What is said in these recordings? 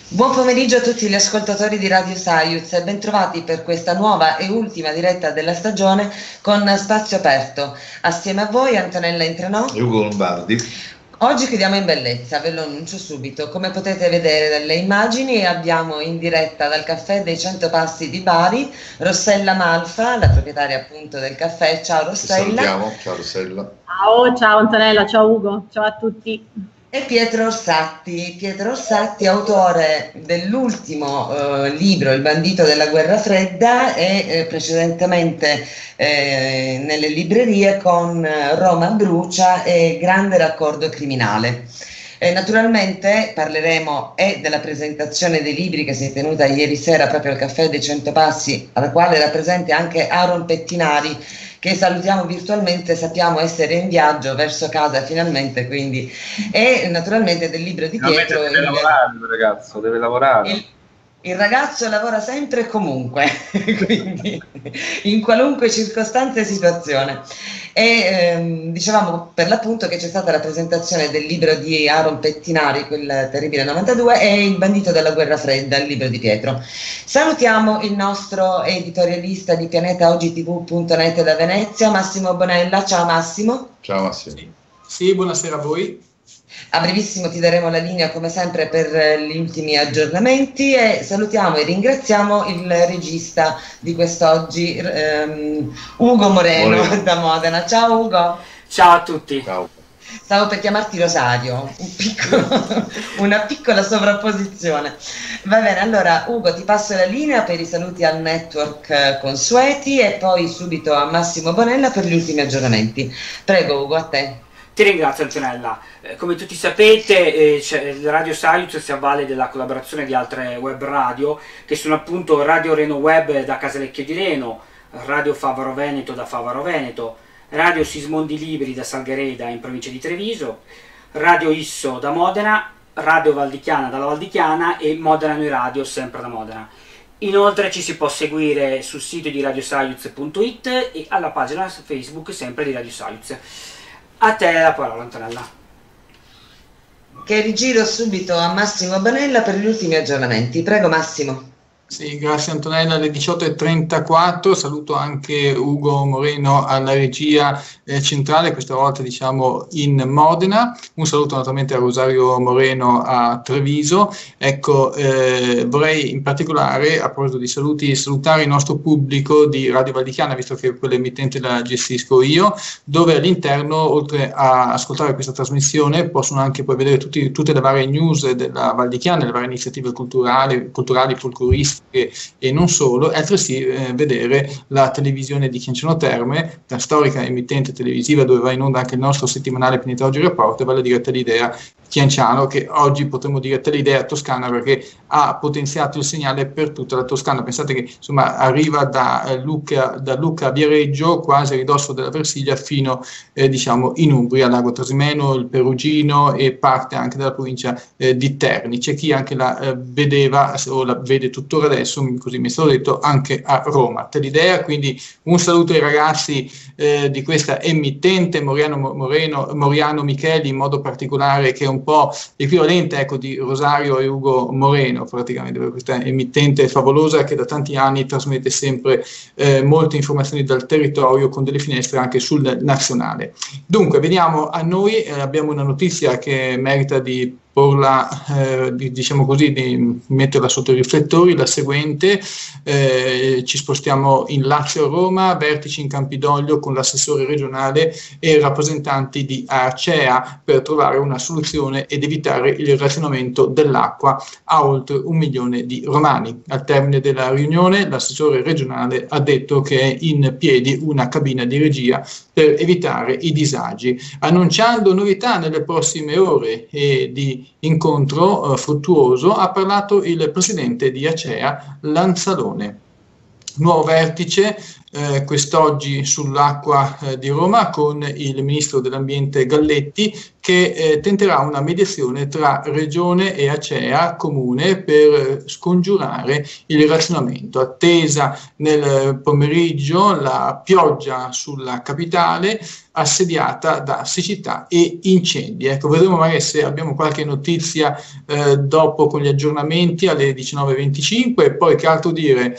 Buon pomeriggio a tutti gli ascoltatori di Radio Saiuz e bentrovati per questa nuova e ultima diretta della stagione con Spazio Aperto. Assieme a voi Antonella Intrenò e Ugo Lombardi. Oggi chiudiamo in bellezza, ve lo annuncio subito. Come potete vedere dalle immagini abbiamo in diretta dal caffè dei 100 Passi di Bari Rossella Malfa, la proprietaria appunto del caffè. Ciao Rossella. Salutiamo, ciao Rossella. Ciao Antonella, ciao Ugo, ciao a tutti. E Pietro Orsatti, autore dell'ultimo libro Il bandito della guerra fredda e precedentemente nelle librerie con Roma brucia e Grande raccordo criminale. Naturalmente parleremo della presentazione dei libri che si è tenuta ieri sera proprio al Caffè dei 100 Passi, alla quale era presente anche Aaron Pettinari, che salutiamo virtualmente, sappiamo essere in viaggio verso casa finalmente, quindi, e naturalmente del libro di Pietro. Deve lavorare il ragazzo, deve lavorare. Il ragazzo lavora sempre e comunque, quindi in qualunque circostanza e situazione. E dicevamo per l'appunto che c'è stata la presentazione del libro di Aaron Pettinari, quel terribile 92, e Il bandito della guerra fredda, il libro di Pietro. Salutiamo il nostro editorialista di pianetaogitv.net da Venezia, Massimo Bonella. Ciao Massimo. Ciao Massimo. Sì, buonasera a voi. A brevissimo ti daremo la linea come sempre per gli ultimi aggiornamenti e salutiamo e ringraziamo il regista di quest'oggi, Ugo Moreno da Modena. Ciao Ugo. Ciao a tutti. Ciao. Stavo per chiamarti Rosario, una piccola sovrapposizione. Va bene, allora Ugo ti passo la linea per i saluti al network consueti e poi subito a Massimo Bonella per gli ultimi aggiornamenti. Prego Ugo, a te. Ti ringrazio Antonella. Come tutti sapete Radio Saiuz si avvale della collaborazione di altre web radio che sono appunto Radio Reno Web da Casalecchio di Reno, Radio Favaro Veneto da Favaro Veneto, Radio Sismondi Libri da Salghereda in provincia di Treviso, Radio Isso da Modena, Radio Valdichiana dalla Valdichiana e Modena Noi Radio sempre da Modena. Inoltre ci si può seguire sul sito di radiosaiuz.it e alla pagina Facebook sempre di Radio Saiuz. A te la parola Antonella. Che rigiro subito a Massimo Bonella per gli ultimi aggiornamenti. Prego Massimo. Sì, grazie Antonella. Alle 18:34 saluto anche Ugo Moreno alla regia centrale, questa volta diciamo in Modena. Un saluto naturalmente a Rosario Moreno a Treviso. Ecco, vorrei in particolare, a proposito di saluti, salutare il nostro pubblico di Radio Valdichiana, visto che quell'emittente la gestisco io, dove all'interno, oltre a ascoltare questa trasmissione, possono anche poi vedere tutte le varie news della Valdichiana, le varie iniziative culturali, folcloristiche e non solo, e altresì vedere la televisione di Chianciano Terme, la storica emittente televisiva dove va in onda anche il nostro settimanale Pianetaoggi Report, vale a dire Telidea Chianciano, che oggi potremmo dire Telidea Toscana perché ha potenziato il segnale per tutta la Toscana. Pensate che insomma arriva da Lucca a Viareggio, quasi a ridosso della Versilia, fino diciamo in Umbria, Lago Trasimeno, il Perugino e parte anche della provincia di Terni. C'è chi anche la vedeva o la vede tuttora adesso, così mi è stato detto, anche a Roma. Telidea, quindi un saluto ai ragazzi di questa emittente, Moriano Micheli in modo particolare, che è un po' equivalente ecco di Rosario e Ugo Moreno praticamente, per questa emittente favolosa che da tanti anni trasmette sempre molte informazioni dal territorio con delle finestre anche sul nazionale. Dunque veniamo a noi, abbiamo una notizia che merita di porla, diciamo così, di metterla sotto i riflettori, la seguente. Ci spostiamo in Lazio, Roma, vertici in Campidoglio con l'assessore regionale e rappresentanti di Acea per trovare una soluzione ed evitare il razionamento dell'acqua a oltre 1 milione di romani. Al termine della riunione l'assessore regionale ha detto che è in piedi una cabina di regia per evitare i disagi, annunciando novità nelle prossime ore e di incontro fruttuoso ha parlato il presidente di Acea Lanzalone. Nuovo vertice quest'oggi sull'acqua di Roma con il ministro dell'ambiente Galletti che tenterà una mediazione tra Regione e Acea Comune per scongiurare il razionamento. Attesa nel pomeriggio la pioggia sulla capitale, assediata da siccità e incendi. Ecco, vedremo magari se abbiamo qualche notizia dopo con gli aggiornamenti alle 19:25. Poi che altro dire?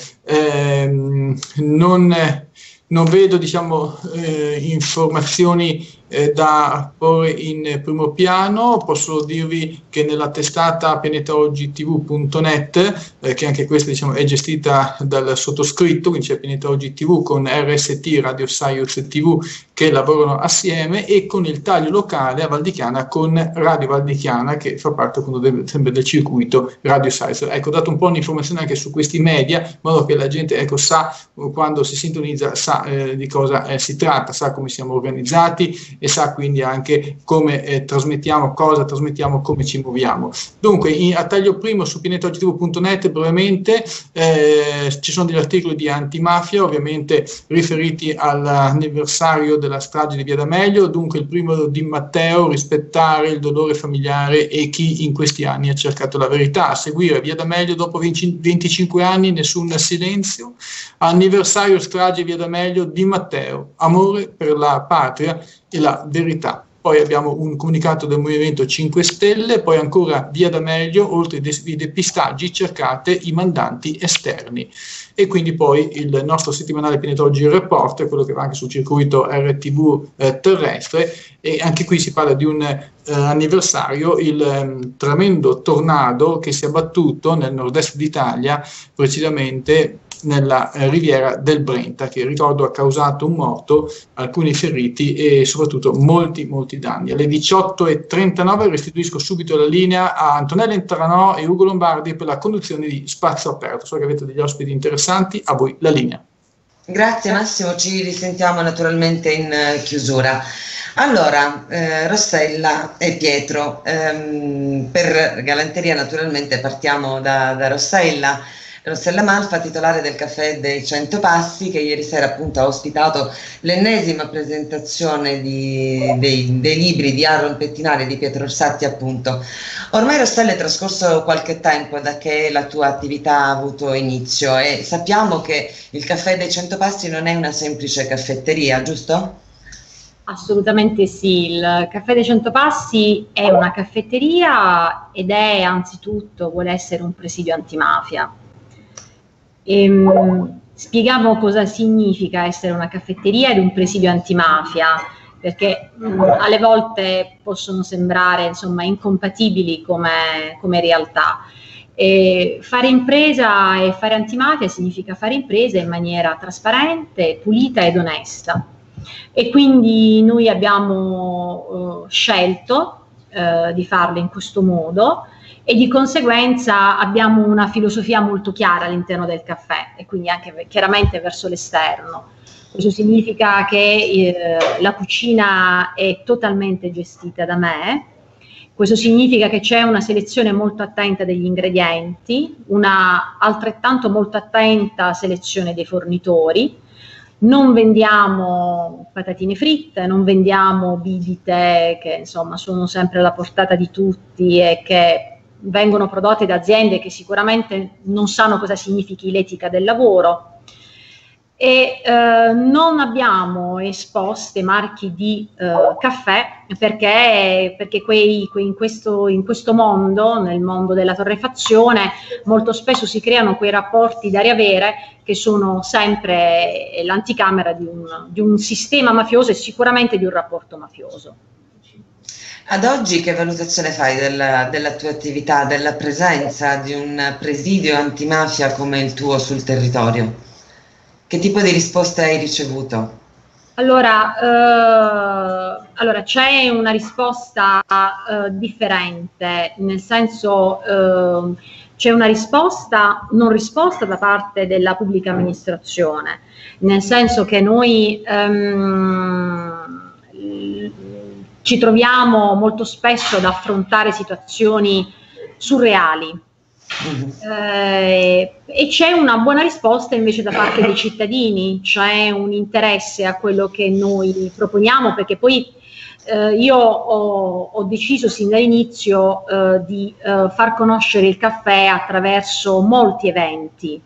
Non vedo, diciamo, informazioni da porre in primo piano. Posso dirvi che nella testata pianetaoggitv.net, che anche questa, diciamo, è gestita dal sottoscritto, quindi c'è Pianeta Oggi TV con RST, Radio Science TV, che lavorano assieme, e con il taglio locale a Val di Chiana con Radio Val di Chiana, che fa parte appunto sempre del circuito Radio Science. Ecco, ho dato un po' un'informazione anche su questi media, in modo che la gente, ecco, sa, quando si sintonizza, sa di cosa si tratta, sa come siamo organizzati e sa quindi anche come trasmettiamo, cosa trasmettiamo, come ci muoviamo. Dunque, a taglio primo su pianetaoggitv.net brevemente ci sono degli articoli di antimafia, ovviamente riferiti all'anniversario della strage di Via D'Amelio. Dunque, il primo di Matteo: rispettare il dolore familiare e chi in questi anni ha cercato la verità. A seguire Via D'Amelio dopo 25 anni, nessun silenzio. Anniversario strage Via D'Amelio di Matteo, amore per la patria e la verità. Poi abbiamo un comunicato del Movimento 5 Stelle, poi ancora Via D'Amelio, oltre ai depistaggi cercate i mandanti esterni. E quindi poi il nostro settimanale Pianeta Oggi Report, quello che va anche sul circuito RTV terrestre, e anche qui si parla di un anniversario, il tremendo tornado che si è abbattuto nel nord-est d'Italia, precisamente nella riviera del Brenta, che, ricordo, ha causato un morto, alcuni feriti e soprattutto molti danni. Alle 18:39 restituisco subito la linea a Antonella Intaranò e Ugo Lombardi per la conduzione di Spazio Aperto. So che avete degli ospiti interessanti, a voi la linea. Grazie Massimo, ci risentiamo naturalmente in chiusura. Allora, Rossella e Pietro, per galanteria naturalmente partiamo da Rossella Malfa, titolare del Caffè dei 100 Passi, che ieri sera appunto ha ospitato l'ennesima presentazione dei libri di Aaron Pettinari e di Pietro Orsatti, appunto. Ormai, Rossella, è trascorso qualche tempo da che la tua attività ha avuto inizio e sappiamo che il Caffè dei 100 Passi non è una semplice caffetteria, giusto? Assolutamente sì, il Caffè dei 100 Passi è una caffetteria ed è anzitutto, vuole essere un presidio antimafia. Spieghiamo cosa significa essere una caffetteria ed un presidio antimafia, perché alle volte possono sembrare, insomma, incompatibili come realtà. Fare impresa e fare antimafia significa fare impresa in maniera trasparente, pulita ed onesta, e quindi noi abbiamo scelto di farlo in questo modo, e di conseguenza abbiamo una filosofia molto chiara all'interno del caffè e quindi anche chiaramente verso l'esterno. Questo significa che la cucina è totalmente gestita da me. Questo significa che c'è una selezione molto attenta degli ingredienti, una altrettanto molto attenta selezione dei fornitori. Non vendiamo patatine fritte, non vendiamo bibite che, insomma, sono sempre alla portata di tutti e che vengono prodotte da aziende che sicuramente non sanno cosa significhi l'etica del lavoro, e non abbiamo esposte marchi di caffè perché in questo mondo, nel mondo della torrefazione, molto spesso si creano quei rapporti d'aria-vere che sono sempre l'anticamera di un sistema mafioso e sicuramente di un rapporto mafioso. Ad oggi che valutazione fai della tua attività, della presenza di un presidio antimafia come il tuo sul territorio? Che tipo di risposte hai ricevuto? Allora c'è una risposta differente, nel senso c'è una non risposta da parte della pubblica amministrazione, nel senso che noi ci troviamo molto spesso ad affrontare situazioni surreali. E c'è una buona risposta invece da parte dei cittadini, c'è un interesse a quello che noi proponiamo, perché poi io ho deciso sin dall'inizio di far conoscere il caffè attraverso molti eventi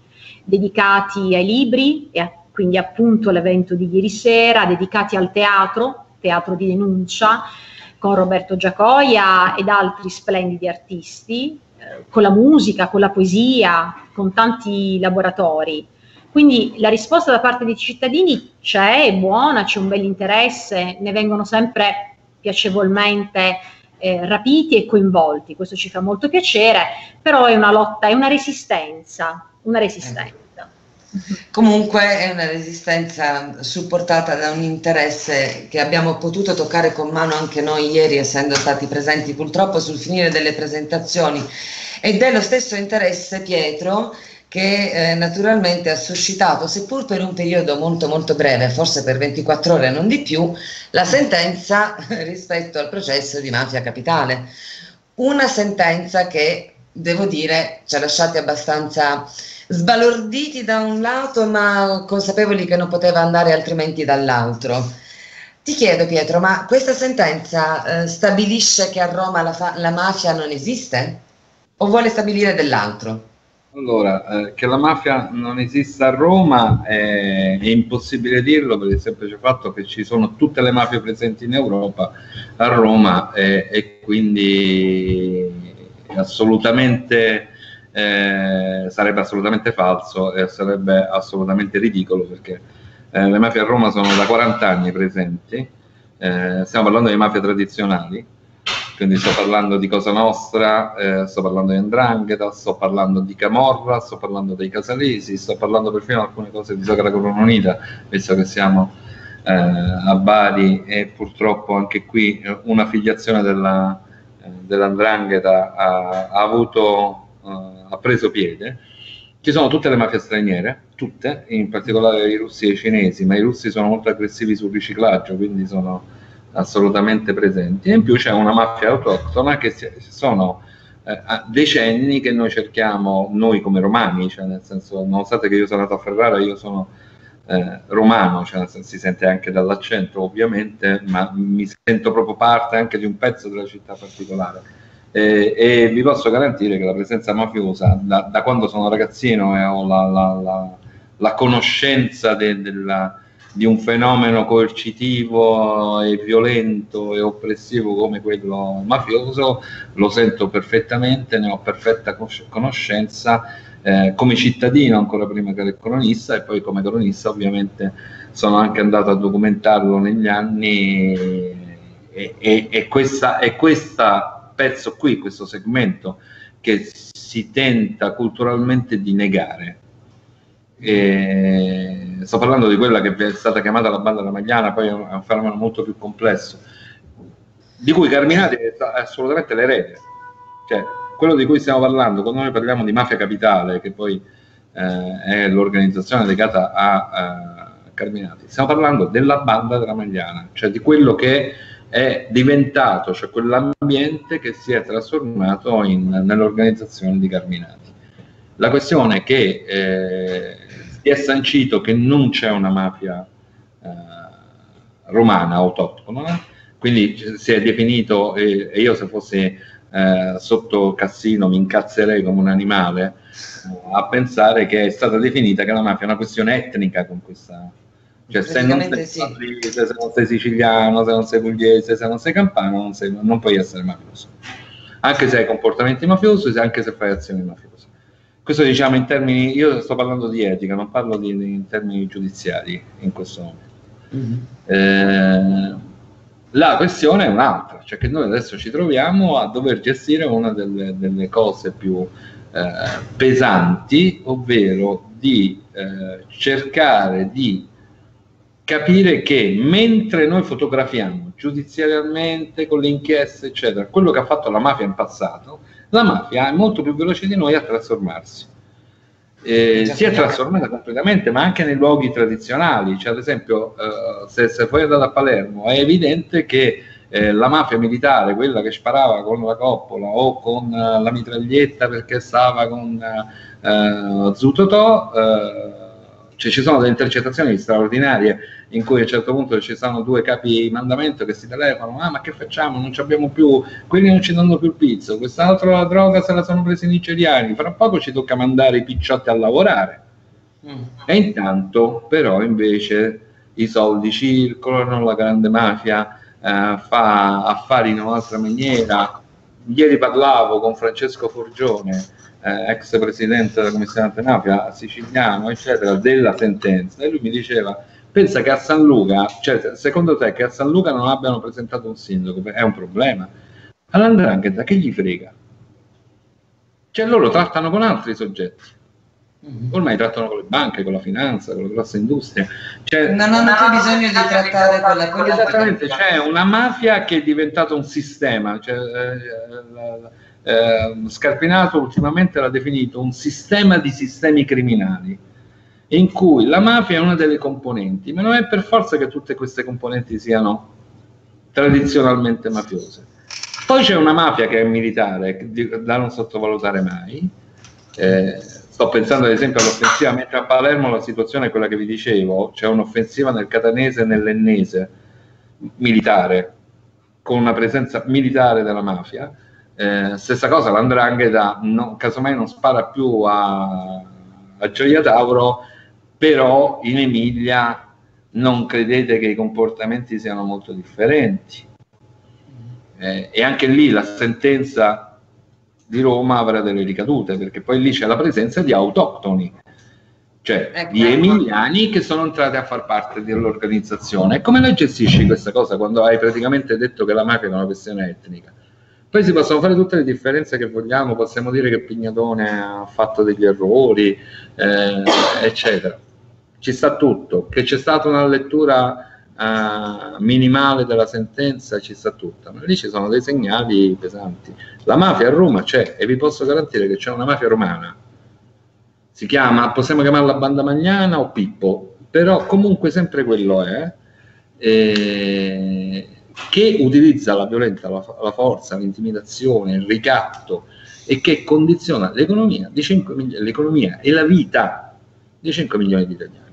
dedicati ai libri, e quindi appunto l'evento di ieri sera, dedicati al teatro, teatro di denuncia, con Roberto Giacoia ed altri splendidi artisti, con la musica, con la poesia, con tanti laboratori. Quindi la risposta da parte dei cittadini c'è, è buona, c'è un bel interesse, ne vengono sempre piacevolmente rapiti e coinvolti, questo ci fa molto piacere, però è una lotta, è una resistenza. Comunque è una resistenza supportata da un interesse che abbiamo potuto toccare con mano anche noi ieri, essendo stati presenti purtroppo sul finire delle presentazioni, ed è lo stesso interesse, Pietro, che naturalmente ha suscitato, seppur per un periodo molto molto breve, forse per 24 ore non di più, la sentenza rispetto al processo di Mafia Capitale. Una sentenza che, devo dire, ci ha lasciati abbastanza sbalorditi da un lato, ma consapevoli che non poteva andare altrimenti dall'altro. Ti chiedo, Pietro, ma questa sentenza stabilisce che a Roma la mafia non esiste? O vuole stabilire dell'altro? Allora, che la mafia non esista a Roma è impossibile dirlo, per il semplice fatto che ci sono tutte le mafie presenti in Europa a Roma, e quindi assolutamente sarebbe assolutamente falso e sarebbe assolutamente ridicolo, perché le mafie a Roma sono da 40 anni presenti, stiamo parlando di mafie tradizionali. Quindi sto parlando di Cosa Nostra, sto parlando di 'Ndrangheta, sto parlando di Camorra, sto parlando dei Casalesi, sto parlando perfino di alcune cose di Sagra Corona Unita, visto che siamo a Bari, e purtroppo anche qui una filiazione dell''Ndrangheta ha preso piede. Ci sono tutte le mafie straniere, tutte, in particolare i russi e i cinesi, ma i russi sono molto aggressivi sul riciclaggio, quindi sono assolutamente presenti, e in più c'è una mafia autoctona che sono decenni che noi cerchiamo, noi come romani, cioè nel senso, nonostante che io sono nato a Ferrara, io sono romano, cioè nel senso, si sente anche dall'accento ovviamente, ma mi sento proprio parte anche di un pezzo della città particolare, e vi posso garantire che la presenza mafiosa da quando sono ragazzino e ho la conoscenza di un fenomeno coercitivo e violento e oppressivo come quello mafioso, lo sento perfettamente, ne ho perfetta conoscenza come cittadino ancora prima che cronista, e poi come cronista ovviamente sono anche andato a documentarlo negli anni, e questa pezzo qui, questo segmento che si tenta culturalmente di negare. Sto parlando di quella che è stata chiamata la banda ramagliana, poi è un fenomeno molto più complesso, di cui Carminati è assolutamente l'erede. Cioè, quello di cui stiamo parlando, quando noi parliamo di Mafia Capitale, che poi è l'organizzazione legata a Carminati, stiamo parlando della banda ramagliana, cioè di quello che è diventato, cioè quell'ambiente che si è trasformato nell'organizzazione di Carminati. La questione è che si è sancito che non c'è una mafia romana autoctona, quindi si è definito, e io se fossi sotto Cassino mi incazzerei come un animale a pensare che è stata definita che la mafia è una questione etnica, con questa, cioè se non sei se non sei siciliano, se non sei pugliese, se non sei campano, non puoi essere mafioso, anche se hai comportamenti mafiosi, anche se fai azioni mafiose. Questo diciamo in termini, io sto parlando di etica, non parlo in termini giudiziari in questo momento. La questione è un'altra, cioè che noi adesso ci troviamo a dover gestire una delle cose più pesanti, ovvero di cercare di capire che mentre noi fotografiamo giudiziariamente con le inchieste eccetera quello che ha fatto la mafia in passato, la mafia è molto più veloce di noi a trasformarsi. Si è trasformata completamente, ma anche nei luoghi tradizionali. Cioè, ad esempio, se poi andate a Palermo, è evidente che la mafia militare, quella che sparava con la coppola o con la mitraglietta perché stava con Zutotò, cioè ci sono delle intercettazioni straordinarie in cui a un certo punto ci sono due capi di mandamento che si telefonano: ma che facciamo, non ci abbiamo più, quelli non ci danno più il pizzo, quest'altro la droga se la sono presi i nigeriani, fra poco ci tocca mandare i picciotti a lavorare. E intanto però invece i soldi circolano, la grande mafia fa affari in un'altra maniera. Ieri parlavo con Francesco Forgione, ex presidente della commissione antimafia siciliano, eccetera, della sentenza, e lui mi diceva: pensa che a San Luca, cioè secondo te che a San Luca non abbiano presentato un sindaco è un problema? All''ndrangheta che gli frega? Cioè loro trattano con altri soggetti, ormai trattano con le banche, con la finanza, con la grossa industria, cioè, non hanno più bisogno di trattare con la politica. Esattamente, c'è una mafia che è diventata un sistema, cioè, Scarpinato ultimamente l'ha definito un sistema di sistemi criminali, in cui la mafia è una delle componenti, ma non è per forza che tutte queste componenti siano tradizionalmente mafiose. Poi c'è una mafia che è militare, da non sottovalutare mai. Sto pensando ad esempio all'offensiva, mentre a Palermo la situazione è quella che vi dicevo, c'è un'offensiva nel Catanese e nell'Ennese, militare, con una presenza militare della mafia. Stessa cosa, l''ndrangheta casomai non spara più a Gioia Tauro, però in Emilia non credete che i comportamenti siano molto differenti. E anche lì la sentenza di Roma avrà delle ricadute, perché poi lì c'è la presenza di autoctoni, cioè di emiliani che sono entrati a far parte dell'organizzazione. E come la gestisci questa cosa quando hai praticamente detto che la mafia è una questione etnica? Poi si possono fare tutte le differenze che vogliamo, possiamo dire che Pignatone ha fatto degli errori, eccetera. Ci sta tutto, che c'è stata una lettura minimale della sentenza, ci sta tutta, ma lì ci sono dei segnali pesanti. La mafia a Roma c'è, e vi posso garantire che c'è una mafia romana, si chiama, possiamo chiamarla Banda Magnana o Pippo, però comunque sempre quello è, che utilizza la violenza, la forza, l'intimidazione, il ricatto, e che condiziona l'economia di 5 milioni, l'economia e la vita di 5 milioni di italiani.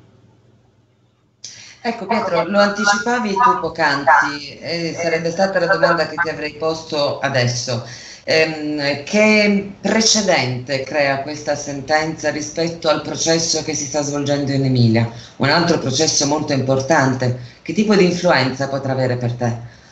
Ecco Pietro, lo anticipavi tu poc'anzi, sarebbe stata la domanda che ti avrei posto adesso. Che precedente crea questa sentenza rispetto al processo che si sta svolgendo in Emilia? Un altro processo molto importante. Che tipo di influenza potrà avere per te?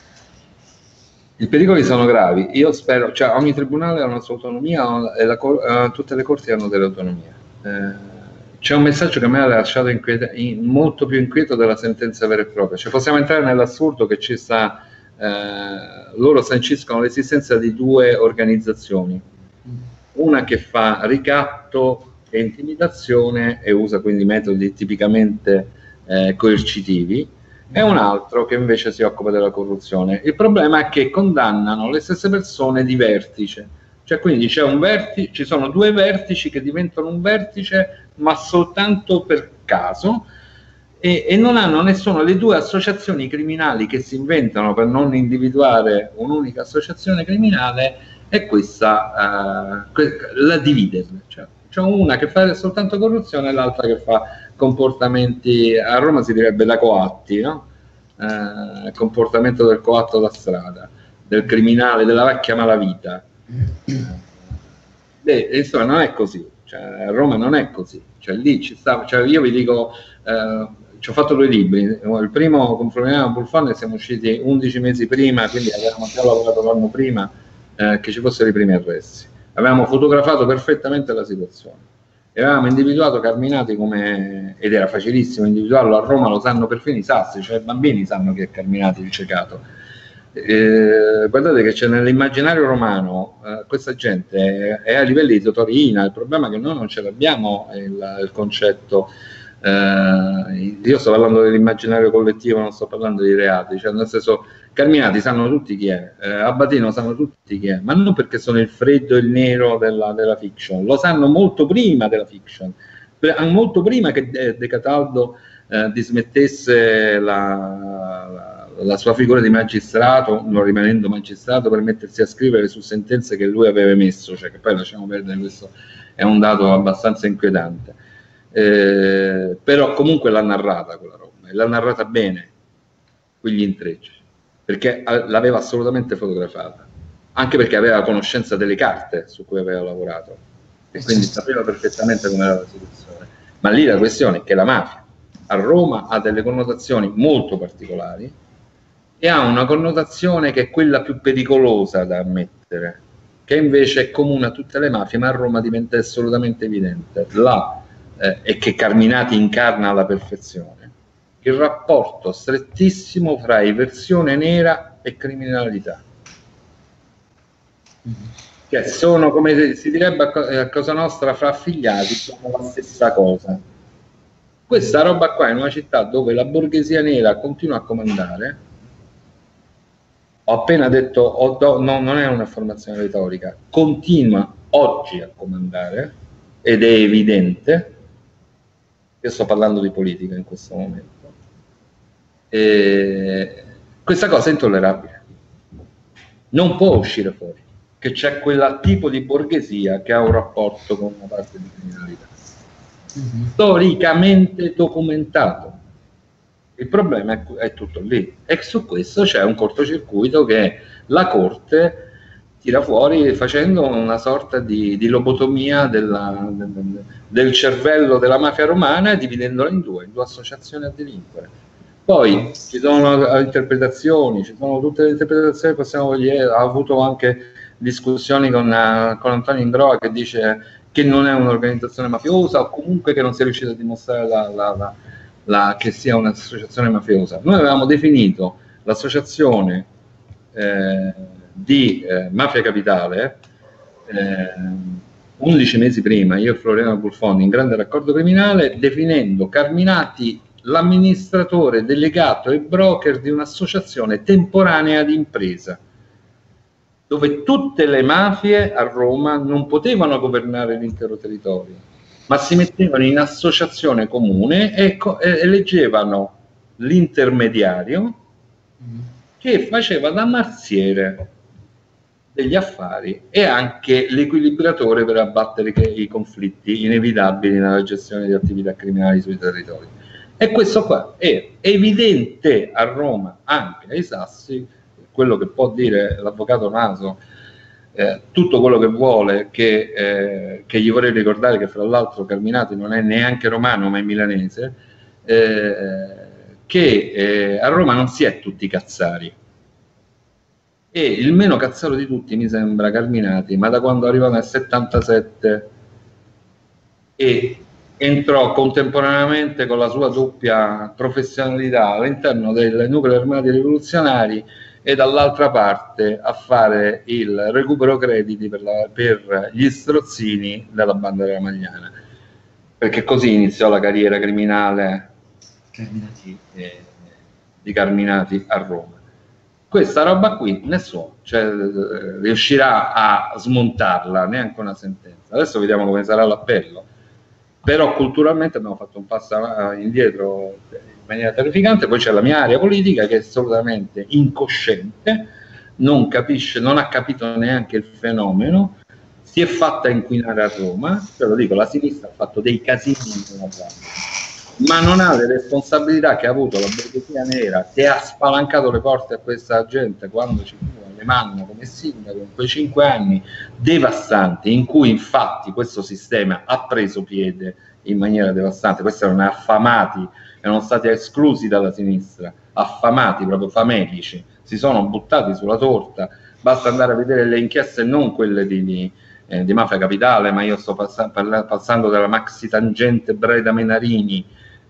I pericoli sono gravi. Io spero, cioè ogni tribunale ha una sua autonomia e tutte le corti hanno delle autonomie. C'è un messaggio che a me ha lasciato molto più inquieto della sentenza vera e propria. Cioè possiamo entrare nell'assurdo che ci sta, loro sanciscono l'esistenza di due organizzazioni, una che fa ricatto e intimidazione e usa quindi metodi tipicamente coercitivi, e un altro che invece si occupa della corruzione. Il problema è che condannano le stesse persone di vertice, cioè quindi c'è ci sono due vertici che diventano un vertice ma soltanto per caso, e non hanno nessuno. Le due associazioni criminali che si inventano per non individuare un'unica associazione criminale è questa, la dividerle, cioè c'è una che fa soltanto corruzione e l'altra che fa comportamenti, a Roma si direbbe da coatti, no? Comportamento del coatto da strada, del criminale, della vecchia malavita. Insomma non è così, cioè, a Roma non è così, cioè lì ci sta, cioè, io vi dico, ci ho fatto 2 libri, il primo con Floriano Bulfone siamo usciti 11 mesi prima, quindi avevamo già lavorato l'anno prima che ci fossero i primi arresti, avevamo fotografato perfettamente la situazione e avevamo individuato Carminati come, ed era facilissimo individuarlo, a Roma lo sanno perfino i sassi, cioè i bambini sanno che è Carminati il ciecato. Guardate che c'è nell'immaginario romano, questa gente è a livelli di Totorina. Il problema è che noi non ce l'abbiamo il concetto, io sto parlando dell'immaginario collettivo, non sto parlando di reati, cioè nel senso, Carminati sanno tutti chi è, Abbatino sanno tutti chi è, ma non perché sono il freddo e il nero della fiction, lo sanno molto prima della fiction, molto prima che De Cataldo dismettesse la sua figura di magistrato, non rimanendo magistrato, per mettersi a scrivere su sentenze che lui aveva emesso, cioè che poi lasciamo perdere, questo è un dato abbastanza inquietante, però comunque l'ha narrata quella roba, e l'ha narrata bene, quegli intrecci, perché l'aveva assolutamente fotografata, anche perché aveva conoscenza delle carte su cui aveva lavorato, e quindi sapeva perfettamente come era la situazione. Ma lì la questione è che la mafia a Roma ha delle connotazioni molto particolari e ha una connotazione che è quella più pericolosa da ammettere, che invece è comune a tutte le mafie, ma a Roma diventa assolutamente evidente, e che Carminati incarna alla perfezione, il rapporto strettissimo fra eversione nera e criminalità. Che sono, come si direbbe a Cosa Nostra, fra affiliati, sono la stessa cosa. Questa roba qua in una città dove la borghesia nera continua a comandare, ho appena detto, non è un'affermazione retorica, continua oggi a comandare, ed è evidente, io sto parlando di politica in questo momento, questa cosa è intollerabile, non può uscire fuori, che c'è quel tipo di borghesia che ha un rapporto con una parte di criminalità. Storicamente documentato. Il problema è tutto lì, e su questo c'è un cortocircuito che la Corte tira fuori facendo una sorta di lobotomia del cervello della mafia romana, dividendola in due associazioni a delinquere. Poi ci sono interpretazioni, ci sono tutte le interpretazioni che possiamo vedere. Ha avuto anche discussioni con Antonio Ingroa, che dice che non è un'organizzazione mafiosa, o comunque che non si è riuscito a dimostrare che sia un'associazione mafiosa. Noi avevamo definito l'associazione di Mafia Capitale 11 mesi prima, io e Floriano Bulfoni, in grande raccordo criminale, definendo Carminati l'amministratore delegato e broker di un'associazione temporanea di impresa, dove tutte le mafie a Roma non potevano governare l'intero territorio, ma si mettevano in associazione comune e eleggevano l'intermediario che faceva da marziere degli affari e anche l'equilibratore per abbattere i conflitti inevitabili nella gestione di attività criminali sui territori. E questo qua è evidente a Roma, anche ai Sassi. Quello che può dire l'avvocato Naso, tutto quello che vuole, che gli vorrei ricordare che fra l'altro Carminati non è neanche romano ma è milanese, che a Roma non si è tutti cazzari, e il meno cazzaro di tutti mi sembra Carminati, ma da quando arrivò nel 77 e entrò contemporaneamente con la sua doppia professionalità all'interno dei nuclei armati rivoluzionari e dall'altra parte a fare il recupero crediti per gli strozzini della Bandiera Magliana, perché così iniziò la carriera criminale di Carminati a Roma. Questa roba qui nessuno riuscirà a smontarla, neanche una sentenza. Adesso vediamo come sarà l'appello, però culturalmente abbiamo fatto un passo indietro in maniera terrificante. Poi c'è la mia area politica che è assolutamente incosciente, non capisce, non ha capito neanche il fenomeno, si è fatta inquinare a Roma, te lo dico, la sinistra ha fatto dei casini in Roma, ma non ha le responsabilità che ha avuto la borghesia nera, che ha spalancato le porte a questa gente quando ci fu Alemanno come sindaco, in quei 5 anni devastanti in cui infatti questo sistema ha preso piede in maniera devastante. Questi erano affamati, erano stati esclusi dalla sinistra, affamati, proprio famelici, si sono buttati sulla torta. Basta andare a vedere le inchieste, non quelle di Mafia Capitale, ma io sto passando dalla maxi tangente Breda Menarini,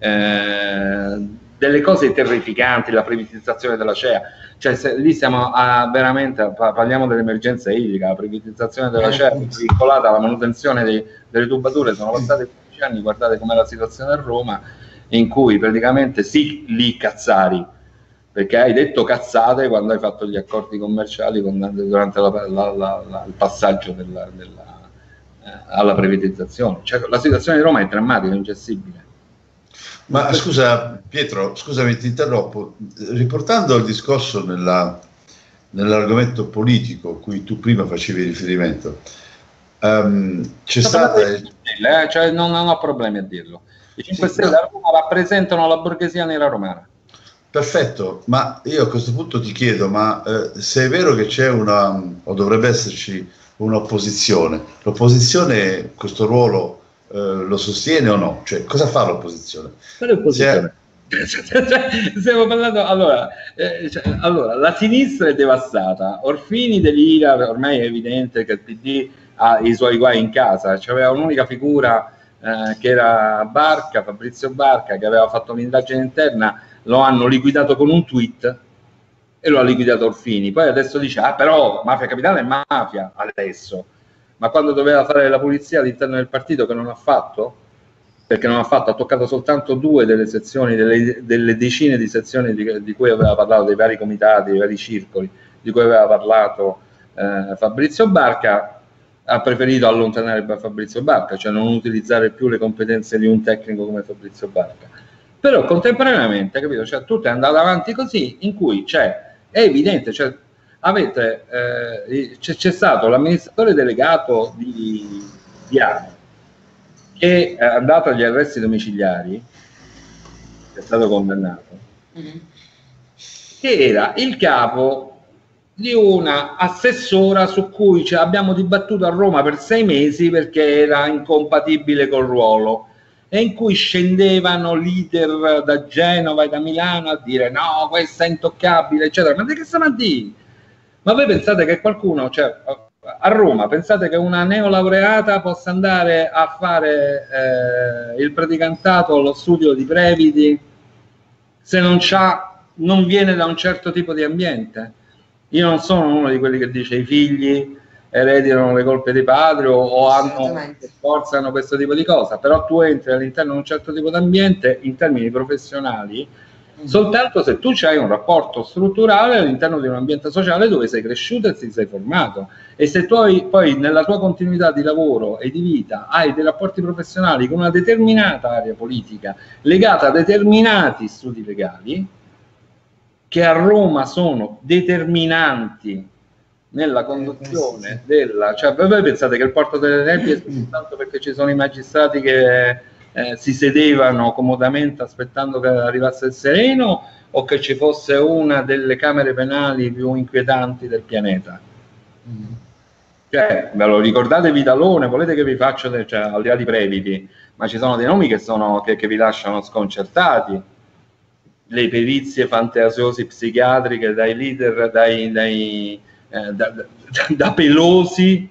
delle cose terrificanti, la privatizzazione della CEA, cioè lì siamo veramente, parliamo dell'emergenza idrica, la privatizzazione della CEA vincolata alla manutenzione delle tubature. Sono passati 15 anni, guardate com'è la situazione a Roma, in cui praticamente sì, lì cazzari, perché hai detto cazzate quando hai fatto gli accordi commerciali durante il passaggio alla privatizzazione. Cioè, la situazione di Roma è drammatica, ingestibile. Ma scusa Pietro, scusami, ti interrompo, riportando il discorso nell'argomento politico a cui tu prima facevi riferimento, c'è stata... Cioè, non ho problemi a dirlo. I 5 Stelle a Roma rappresentano la borghesia nera romana. Perfetto, ma io a questo punto ti chiedo, ma se è vero che c'è o dovrebbe esserci un'opposizione, l'opposizione questo ruolo lo sostiene o no? Cioè, cosa fa l'opposizione? Stiamo parlando, allora, la sinistra è devastata, Orfini delira, ormai è evidente che il PD ha i suoi guai in casa, c'aveva un'unica figura che era Barca, Fabrizio Barca, che aveva fatto un'indagine interna, lo hanno liquidato con un tweet e lo ha liquidato Orfini. Poi adesso dice, però Mafia Capitale è mafia adesso, ma quando doveva fare la pulizia all'interno del partito, che non ha fatto, perché non ha fatto, ha toccato soltanto 2 delle sezioni, delle decine di sezioni di cui aveva parlato, dei vari comitati, dei vari circoli di cui aveva parlato Fabrizio Barca, ha preferito allontanare Fabrizio Barca, cioè non utilizzare più le competenze di un tecnico come Fabrizio Barca. Però contemporaneamente, capito, cioè tutto è andato avanti così, in cui è evidente, c'è stato l'amministratore delegato di Diano, che è andato agli arresti domiciliari, è stato condannato, che era il capo di una assessora su cui abbiamo dibattuto a Roma per 6 mesi perché era incompatibile col ruolo, e in cui scendevano leader da Genova e da Milano a dire no, questa è intoccabile, eccetera. Ma di che stiamo a dire? Ma voi pensate che qualcuno, a Roma, pensate che una neolaureata possa andare a fare il praticantato allo studio di Previti se non viene da un certo tipo di ambiente? Io non sono uno di quelli che dice i figli ereditano le colpe dei padri o forzano questo tipo di cosa, però tu entri all'interno di un certo tipo di ambiente in termini professionali soltanto se tu hai un rapporto strutturale all'interno di un ambiente sociale dove sei cresciuto e ti sei formato, e se tu poi nella tua continuità di lavoro e di vita hai dei rapporti professionali con una determinata area politica legata a determinati studi legali che a Roma sono determinanti nella conduzione della... voi pensate che il Porto delle Nebbie è soltanto perché ci sono i magistrati che si sedevano comodamente aspettando che arrivasse il sereno, o che ci fosse una delle camere penali più inquietanti del pianeta? Ve lo ricordate Vitalone? Volete che vi faccio, al di là di Previti, ma ci sono dei nomi che vi lasciano sconcertati. Le perizie fantasiosi psichiatriche dai leader, da Pelosi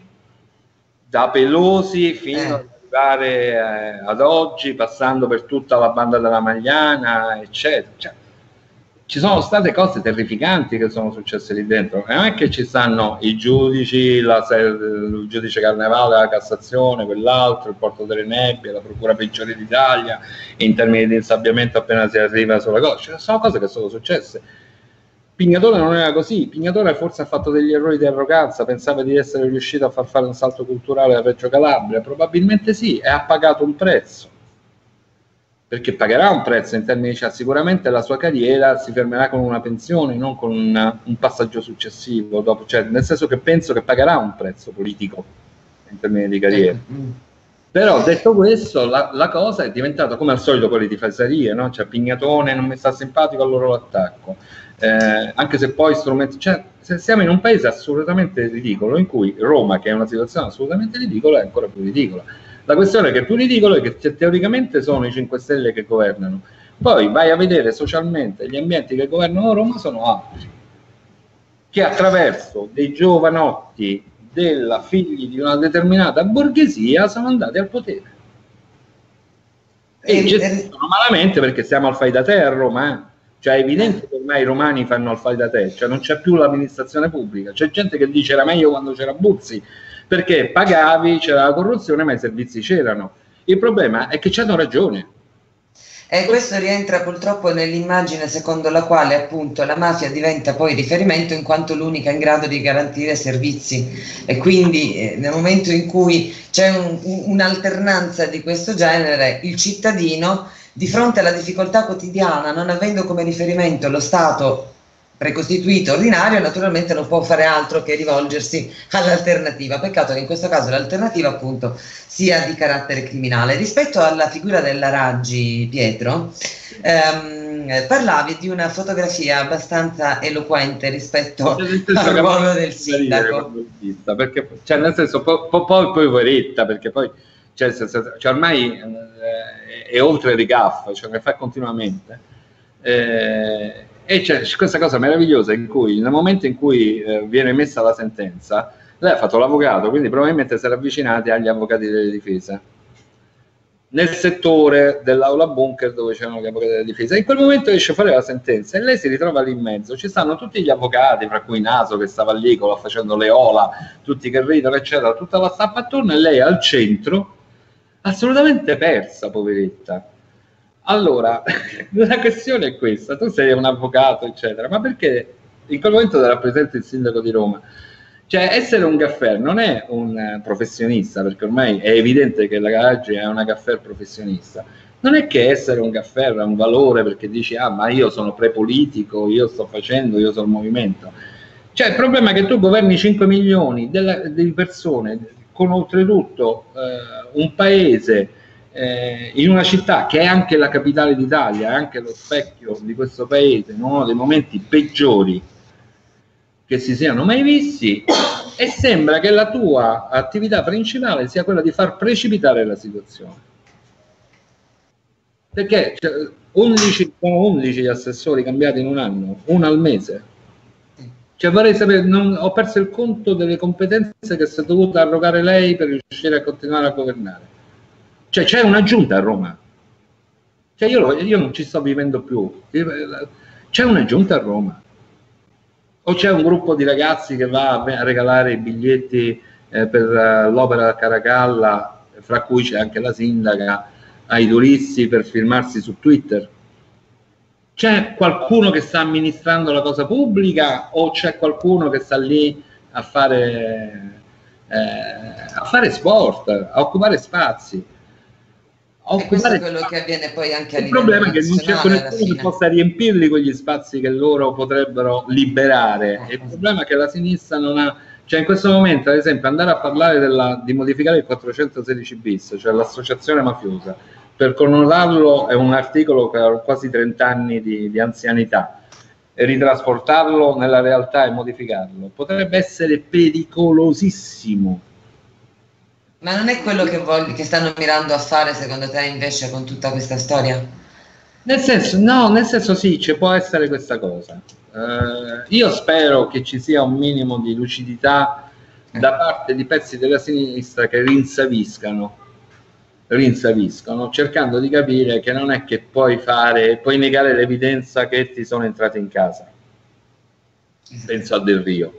fino ad arrivare ad oggi, passando per tutta la banda della Magliana, eccetera. Ci sono state cose terrificanti che sono successe lì dentro, e non è che ci stanno i giudici, il giudice Carnevale, la Cassazione, quell'altro, il Porto delle Nebbie, la Procura Peggiore d'Italia, in termini di insabbiamento appena si arriva sulla cosa. Ci sono cose che sono successe. Pignatone non era così. Pignatone forse ha fatto degli errori di arroganza, pensava di essere riuscito a far fare un salto culturale a Reggio Calabria, probabilmente sì, e ha pagato un prezzo, perché pagherà un prezzo in termini, sicuramente la sua carriera si fermerà con una pensione, non con un passaggio successivo dopo, nel senso che penso che pagherà un prezzo politico in termini di carriera. Però detto questo, la cosa è diventata come al solito quelle di falsarie, no? Pignatone non mi sta simpatico, allora lo attacco. Anche se poi strumenti, siamo in un paese assolutamente ridicolo, in cui Roma, che è una situazione assolutamente ridicola, è ancora più ridicola. La questione che è più ridicolo è che teoricamente sono i 5 Stelle che governano, poi vai a vedere socialmente gli ambienti che governano Roma sono altri, che attraverso dei giovanotti figli di una determinata borghesia sono andati al potere e gestiscono malamente, perché siamo al fai da te a Roma, è evidente che ormai i romani fanno al fai da te, non c'è più l'amministrazione pubblica, c'è gente che dice era meglio quando c'era Buzzi, perché pagavi, c'era la corruzione, ma i servizi c'erano. Il problema è che ci hanno ragione. E questo rientra purtroppo nell'immagine secondo la quale appunto la mafia diventa poi riferimento in quanto l'unica in grado di garantire servizi, e quindi nel momento in cui c'è un'alternanza di questo genere, il cittadino di fronte alla difficoltà quotidiana, non avendo come riferimento lo Stato precostituito ordinario, naturalmente non può fare altro che rivolgersi all'alternativa. Peccato che in questo caso l'alternativa appunto sia di carattere criminale. Rispetto alla figura della Raggi, Pietro, parlavi di una fotografia abbastanza eloquente rispetto al ruolo del sindaco. Perché, nel senso, poi poveretta, perché poi cioè ormai è oltre il rigaff, cioè ne fa continuamente, e c'è questa cosa meravigliosa in cui nel momento in cui viene messa la sentenza, lei ha fatto l'avvocato, quindi probabilmente si era avvicinati agli avvocati delle difese nel settore dell'aula bunker dove c'erano gli avvocati della difesa. In quel momento esce fuori la sentenza e lei si ritrova lì in mezzo, ci stanno tutti gli avvocati, fra cui Naso che stava lì facendo le ola, tutti che ridono eccetera, tutta la stampa attorno, e lei al centro, assolutamente persa, poveretta. Allora la questione è questa: tu sei un avvocato eccetera, ma perché in quel momento ti rappresenta il sindaco di Roma? Cioè, essere un gaffer non è un professionista, perché ormai è evidente che la Garaggi è una gaffer professionista. Non è che essere un gaffer ha un valore perché dici, ah, ma io sono prepolitico, io sto facendo, io sono il movimento. Cioè, il problema è che tu governi 5 milioni di persone, con oltretutto un paese, in una città che è anche la capitale d'Italia, è anche lo specchio di questo paese, in uno dei momenti peggiori che si siano mai visti, e sembra che la tua attività principale sia quella di far precipitare la situazione. Perché sono 11 gli assessori cambiati in un anno, uno al mese. Cioè, vorrei sapere, ho perso il conto delle competenze che si è dovuta arrogare lei per riuscire a continuare a governare. Cioè, c'è una giunta a Roma. Cioè, io non ci sto vivendo più. C'è una giunta a Roma. O c'è un gruppo di ragazzi che va a regalare i biglietti per l'opera Caracalla, fra cui c'è anche la sindaca, ai turisti per firmarsi su Twitter. C'è qualcuno che sta amministrando la cosa pubblica o c'è qualcuno che sta lì a fare sport, a occupare spazi? E questo è quello che avviene poi anche a livello nazionale. Il problema è che non c'è nessuno che possa riempirli quegli spazi che loro potrebbero liberare. Il problema è che la sinistra non ha, cioè in questo momento, ad esempio, andare a parlare di modificare il 416 bis, cioè l'associazione mafiosa, per connotarlo è un articolo che ha quasi 30 anni di anzianità, e ritrasportarlo nella realtà e modificarlo potrebbe essere pericolosissimo. Ma non è quello che stanno mirando a fare, secondo te, invece, con tutta questa storia? Nel senso sì, ci può essere questa cosa. Io spero che ci sia un minimo di lucidità da parte di pezzi della sinistra che rinsaviscano, cercando di capire che non è che puoi negare l'evidenza che ti sono entrati in casa. Penso a Del Rio.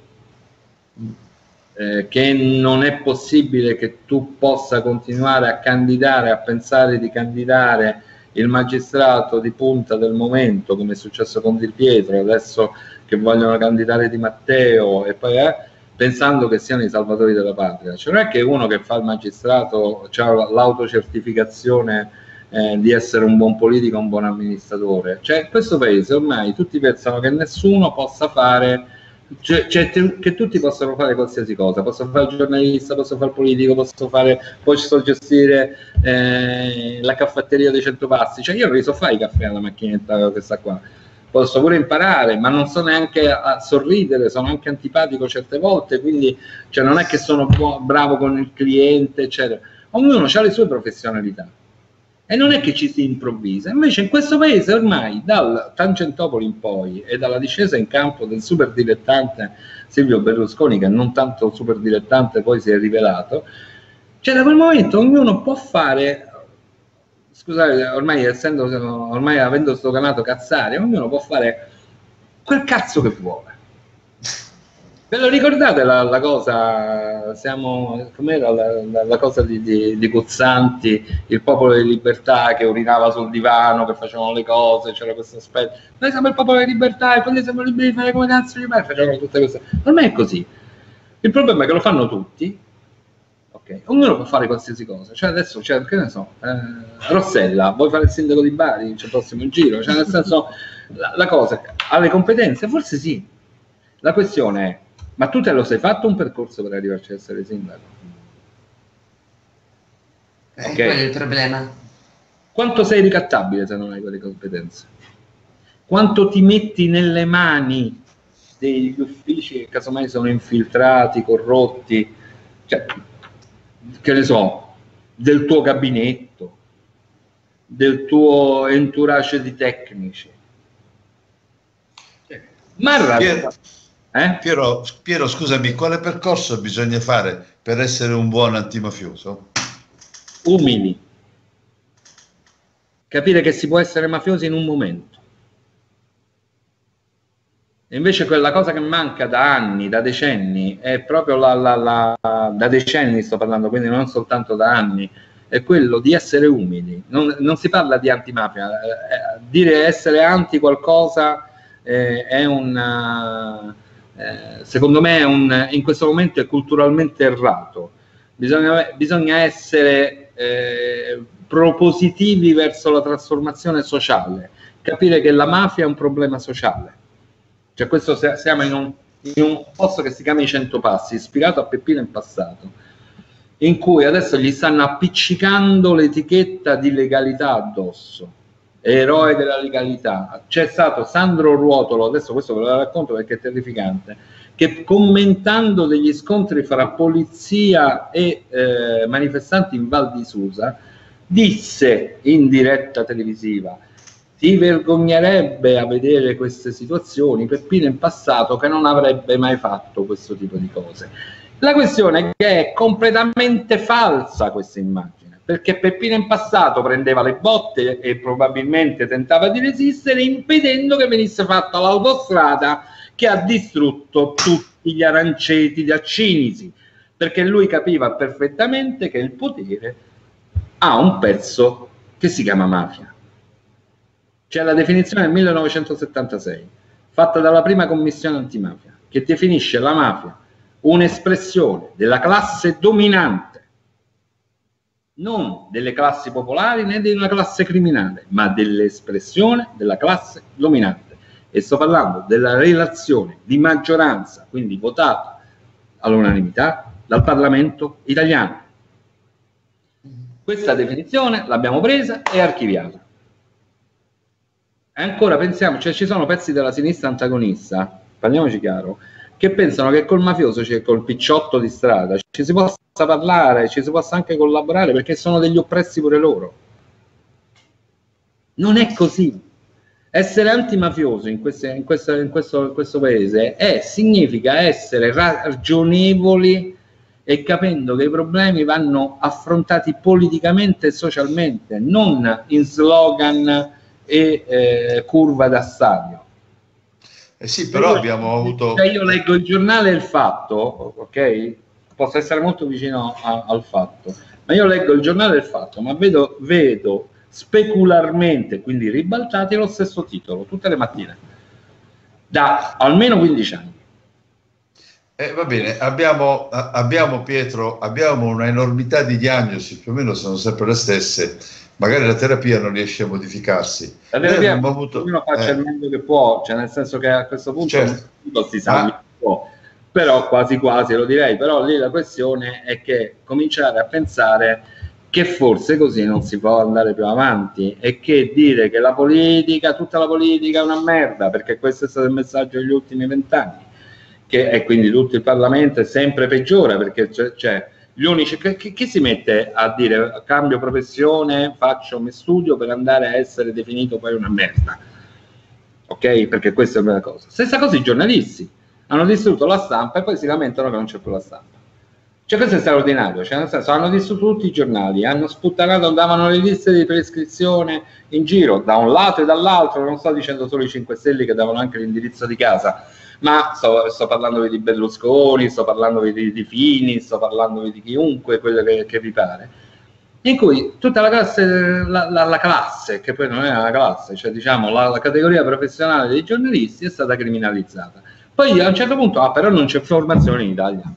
Che non è possibile che tu possa continuare a candidare, a pensare di candidare il magistrato di punta del momento, come è successo con Di Pietro, adesso che vogliono candidare Di Matteo, e poi pensando che siano i salvatori della patria. Cioè, non è che uno che fa il magistrato ha l'autocertificazione di essere un buon politico, un buon amministratore. Cioè, in questo paese ormai tutti pensano che nessuno possa fare, che tutti possono fare qualsiasi cosa. Posso fare il giornalista, posso fare il politico, posso gestire la caffetteria dei 100 passi. Cioè, io non li so fare i caffè alla macchinetta questa qua. Posso pure imparare, ma non so neanche a sorridere, sono anche antipatico certe volte, quindi cioè, non è che sono bravo con il cliente, eccetera. Ognuno ha le sue professionalità e non è che ci si improvvisa. Invece in questo paese ormai, dal Tangentopoli in poi e dalla discesa in campo del super dilettante Silvio Berlusconi, che non tanto super dilettante poi si è rivelato, cioè da quel momento ognuno può fare, scusate, ormai avendo sdoganato Cazzari, ognuno può fare quel cazzo che vuole. Ve lo ricordate la cosa, com'era la cosa di Guzzanti, il Popolo di Libertà che urinava sul divano, che facevano le cose, c'era questo aspetto, noi siamo il Popolo di Libertà e quindi siamo liberi di fare come cazzo di pare, facevano tutte queste, ormai è così. Il problema è che lo fanno tutti, ok? Ognuno può fare qualsiasi cosa, cioè adesso, che ne so, Rossella, vuoi fare il sindaco di Bari, c'è il prossimo giro, cioè nel senso, la cosa, ha le competenze? Forse sì, la questione è, ma tu te lo sei fatto un percorso per arrivarci ad essere sindaco? Okay. Quello è il problema. Quanto sei ricattabile se non hai quelle competenze? Quanto ti metti nelle mani degli uffici che casomai sono infiltrati, corrotti, cioè, che ne so, del tuo gabinetto, del tuo entourage di tecnici. Ma Piero, scusami, quale percorso bisogna fare per essere un buon antimafioso? Umili. Capire che si può essere mafiosi in un momento. E invece quella cosa che manca da anni, da decenni, è proprio da decenni sto parlando, quindi non soltanto da anni, è quello di essere umili. Non si parla di antimafia, dire essere anti qualcosa è secondo me in questo momento è culturalmente errato. Bisogna essere propositivi verso la trasformazione sociale, capire che la mafia è un problema sociale. Cioè questo siamo in un posto che si chiama I 100 Passi, ispirato a Peppino in passato, in cui adesso gli stanno appiccicando l'etichetta di legalità addosso, eroe della legalità. C'è stato Sandro Ruotolo, adesso questo ve lo racconto perché è terrificante, che commentando degli scontri fra polizia e manifestanti in Val di Susa, disse in diretta televisiva: si vergognerebbe a vedere queste situazioni Peppino in passato, che non avrebbe mai fatto questo tipo di cose. La questione è che è completamente falsa questa immagine, perché Peppino in passato prendeva le botte e probabilmente tentava di resistere, impedendo che venisse fatta l'autostrada che ha distrutto tutti gli aranceti da Cinisi, perché lui capiva perfettamente che il potere ha un pezzo che si chiama mafia. C'è la definizione del 1976, fatta dalla prima commissione antimafia, che definisce la mafia un'espressione della classe dominante, non delle classi popolari né di una classe criminale, ma dell'espressione della classe dominante. E sto parlando della relazione di maggioranza, quindi votata all'unanimità dal Parlamento italiano. Questa definizione l'abbiamo presa e archiviata. E ancora pensiamo, cioè ci sono pezzi della sinistra antagonista, parliamoci chiaro, che pensano che col mafioso, cioè col picciotto di strada, ci si possa parlare, ci si possa anche collaborare, perché sono degli oppressi pure loro. Non è così. Essere antimafioso in questo paese significa essere ragionevoli e capendo che i problemi vanno affrontati politicamente e socialmente, non in slogan e curva da stadio. Sì, però abbiamo avuto... Io leggo il giornale Il Fatto, ok? Posso essere molto vicino al Fatto, ma io leggo il giornale Il Fatto, ma vedo specularmente, quindi ribaltati, lo stesso titolo tutte le mattine da almeno 15 anni. Va bene, abbiamo Pietro, abbiamo una enormità di diagnosi, più o meno sono sempre le stesse. Magari la terapia non riesce a modificarsi. La terapia ognuno faccia il meglio che può, cioè nel senso che a questo punto non si sa un po', però quasi lo direi. Però lì la questione è che cominciare a pensare che forse così non si può andare più avanti, e che dire che la politica, tutta la politica è una merda, perché questo è stato il messaggio degli ultimi 20 anni, e quindi tutto il Parlamento è sempre peggiora, perché c'è gli unici che si mette a dire cambio professione, faccio mi studio per andare a essere definito poi una merda, ok? Perché questa è una cosa. Stessa cosa i giornalisti hanno distrutto la stampa e poi si lamentano che non c'è più la stampa. Cioè questo è straordinario, cioè nel senso hanno distrutto tutti i giornali, hanno sputtanato, davano le liste di prescrizione in giro da un lato e dall'altro. Non sto dicendo solo i 5 Stelle che davano anche l'indirizzo di casa, ma sto parlando di Berlusconi, sto parlando di Fini, sto parlando di chiunque, quello che vi pare, in cui tutta la classe, la classe, che poi non è una classe, cioè diciamo la categoria professionale dei giornalisti è stata criminalizzata. Poi a un certo punto, però non c'è formazione in Italia.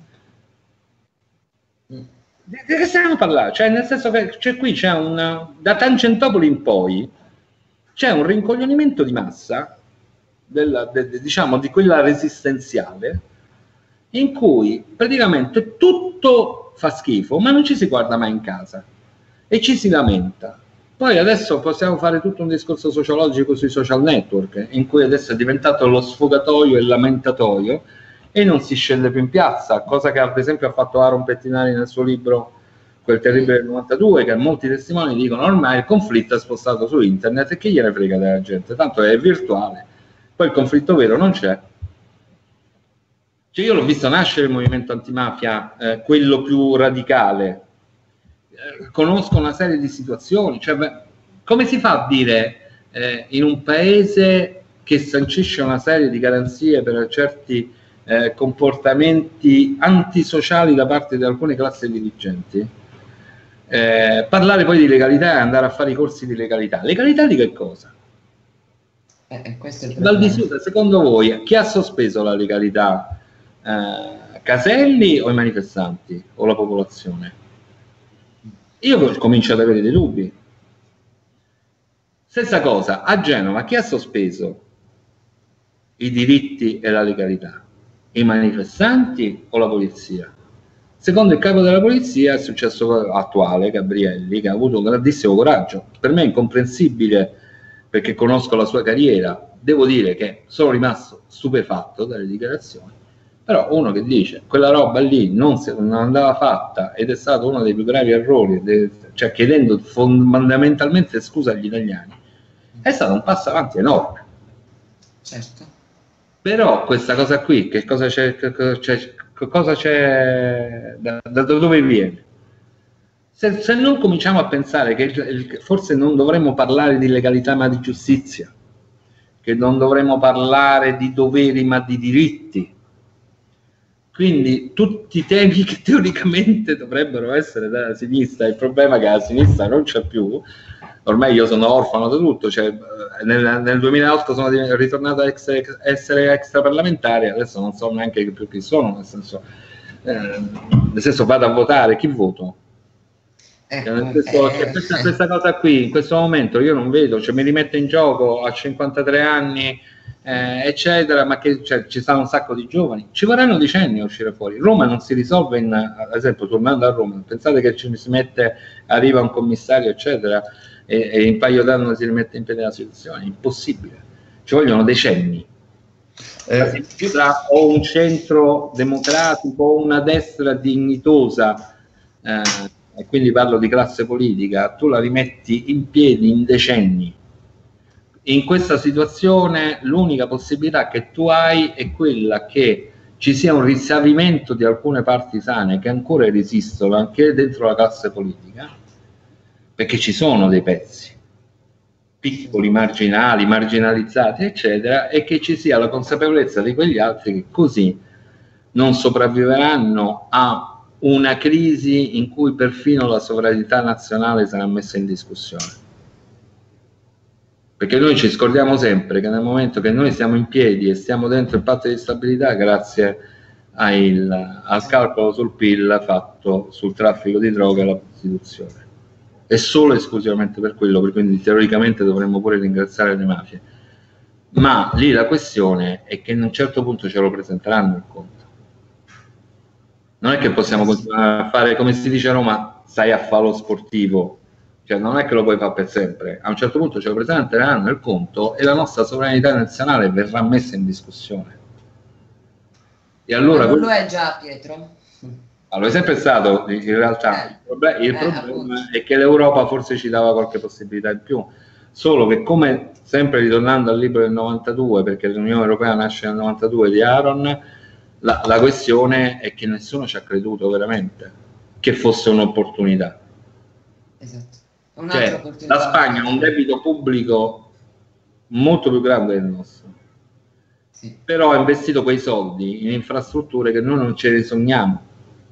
Di che stiamo a parlare? Cioè nel senso che da Tangentopoli in poi c'è un rincoglionimento di massa diciamo di quella resistenziale, in cui praticamente tutto fa schifo, ma non ci si guarda mai in casa e ci si lamenta. Poi adesso possiamo fare tutto un discorso sociologico sui social network, in cui adesso è diventato lo sfogatoio e il lamentatoio, e non si scende più in piazza, cosa che ad esempio ha fatto Aaron Pettinari nel suo libro quel terribile del 92, che molti testimoni dicono ormai il conflitto è spostato su internet e che gliene frega della gente, tanto è virtuale, poi il conflitto vero non c'è. Cioè io l'ho visto nascere il movimento antimafia, quello più radicale, conosco una serie di situazioni, cioè, come si fa a dire in un paese che sancisce una serie di garanzie per certi comportamenti antisociali da parte di alcune classi dirigenti, parlare poi di legalità e andare a fare i corsi di legalità? Legalità di che cosa? Questo è il problema. Secondo voi chi ha sospeso la legalità? Caselli o i manifestanti o la popolazione? Io comincio ad avere dei dubbi. Stessa cosa, a Genova chi ha sospeso i diritti e la legalità? I manifestanti o la polizia? Secondo il capo della polizia è successo attuale, Gabrielli, che ha avuto un grandissimo coraggio. Per me è incomprensibile, perché conosco la sua carriera, devo dire che sono rimasto stupefatto dalle dichiarazioni. Però uno che dice quella roba lì non andava fatta ed è stato uno dei più gravi errori, cioè chiedendo fondamentalmente scusa agli italiani, è stato un passo avanti enorme. Certo. Però questa cosa qui, che cosa c'è, da dove viene? Se non cominciamo a pensare che forse non dovremmo parlare di legalità ma di giustizia, che non dovremmo parlare di doveri ma di diritti, quindi tutti i temi che teoricamente dovrebbero essere della sinistra, il problema è che la sinistra non c'è più. Ormai io sono orfano da tutto, cioè, nel 2008 sono ritornato a essere extraparlamentare, adesso non so neanche più chi sono, nel senso vado a votare, chi voto? Questa cosa qui in questo momento io non vedo, cioè mi rimette in gioco a 53 anni eccetera, ma che ci stanno un sacco di giovani, ci vorranno decenni a uscire fuori. Roma non si risolve ad esempio, tornando a Roma, pensate che ci si mette, arriva un commissario eccetera e in un paio d'anni si rimette in piedi la situazione, impossibile, ci vogliono decenni. La sinistra o un centro democratico o una destra dignitosa, e quindi parlo di classe politica, tu la rimetti in piedi in decenni. In questa situazione l'unica possibilità che tu hai è quella che ci sia un rinsavimento di alcune parti sane che ancora resistono anche dentro la classe politica, perché ci sono dei pezzi piccoli, marginali, marginalizzati eccetera, e che ci sia la consapevolezza di quegli altri che così non sopravviveranno a una crisi in cui perfino la sovranità nazionale sarà messa in discussione. Perché noi ci scordiamo sempre che nel momento che noi stiamo in piedi e stiamo dentro il patto di stabilità, grazie al calcolo sul PIL fatto sul traffico di droga e la prostituzione, e solo e esclusivamente per quello, quindi teoricamente dovremmo pure ringraziare le mafie, ma lì la questione è che a un certo punto ce lo presenteranno il conto. Non è che possiamo continuare a fare, come si dice a Roma, stai a fare lo sportivo. Cioè, non è che lo puoi fare per sempre, a un certo punto ce lo presenteranno il conto e la nostra sovranità nazionale verrà messa in discussione. E allora non lo è già, Pietro? Allora è sempre stato, in realtà, il problema è che l'Europa forse ci dava qualche possibilità in più, solo che, come sempre ritornando al libro del 92, perché l'Unione Europea nasce nel 92 di Aaron, la questione è che nessuno ci ha creduto veramente che fosse un'opportunità. Esatto. Cioè, la Spagna ha un debito pubblico molto più grande del nostro, sì, però ha investito quei soldi in infrastrutture che noi non ce ne sogniamo,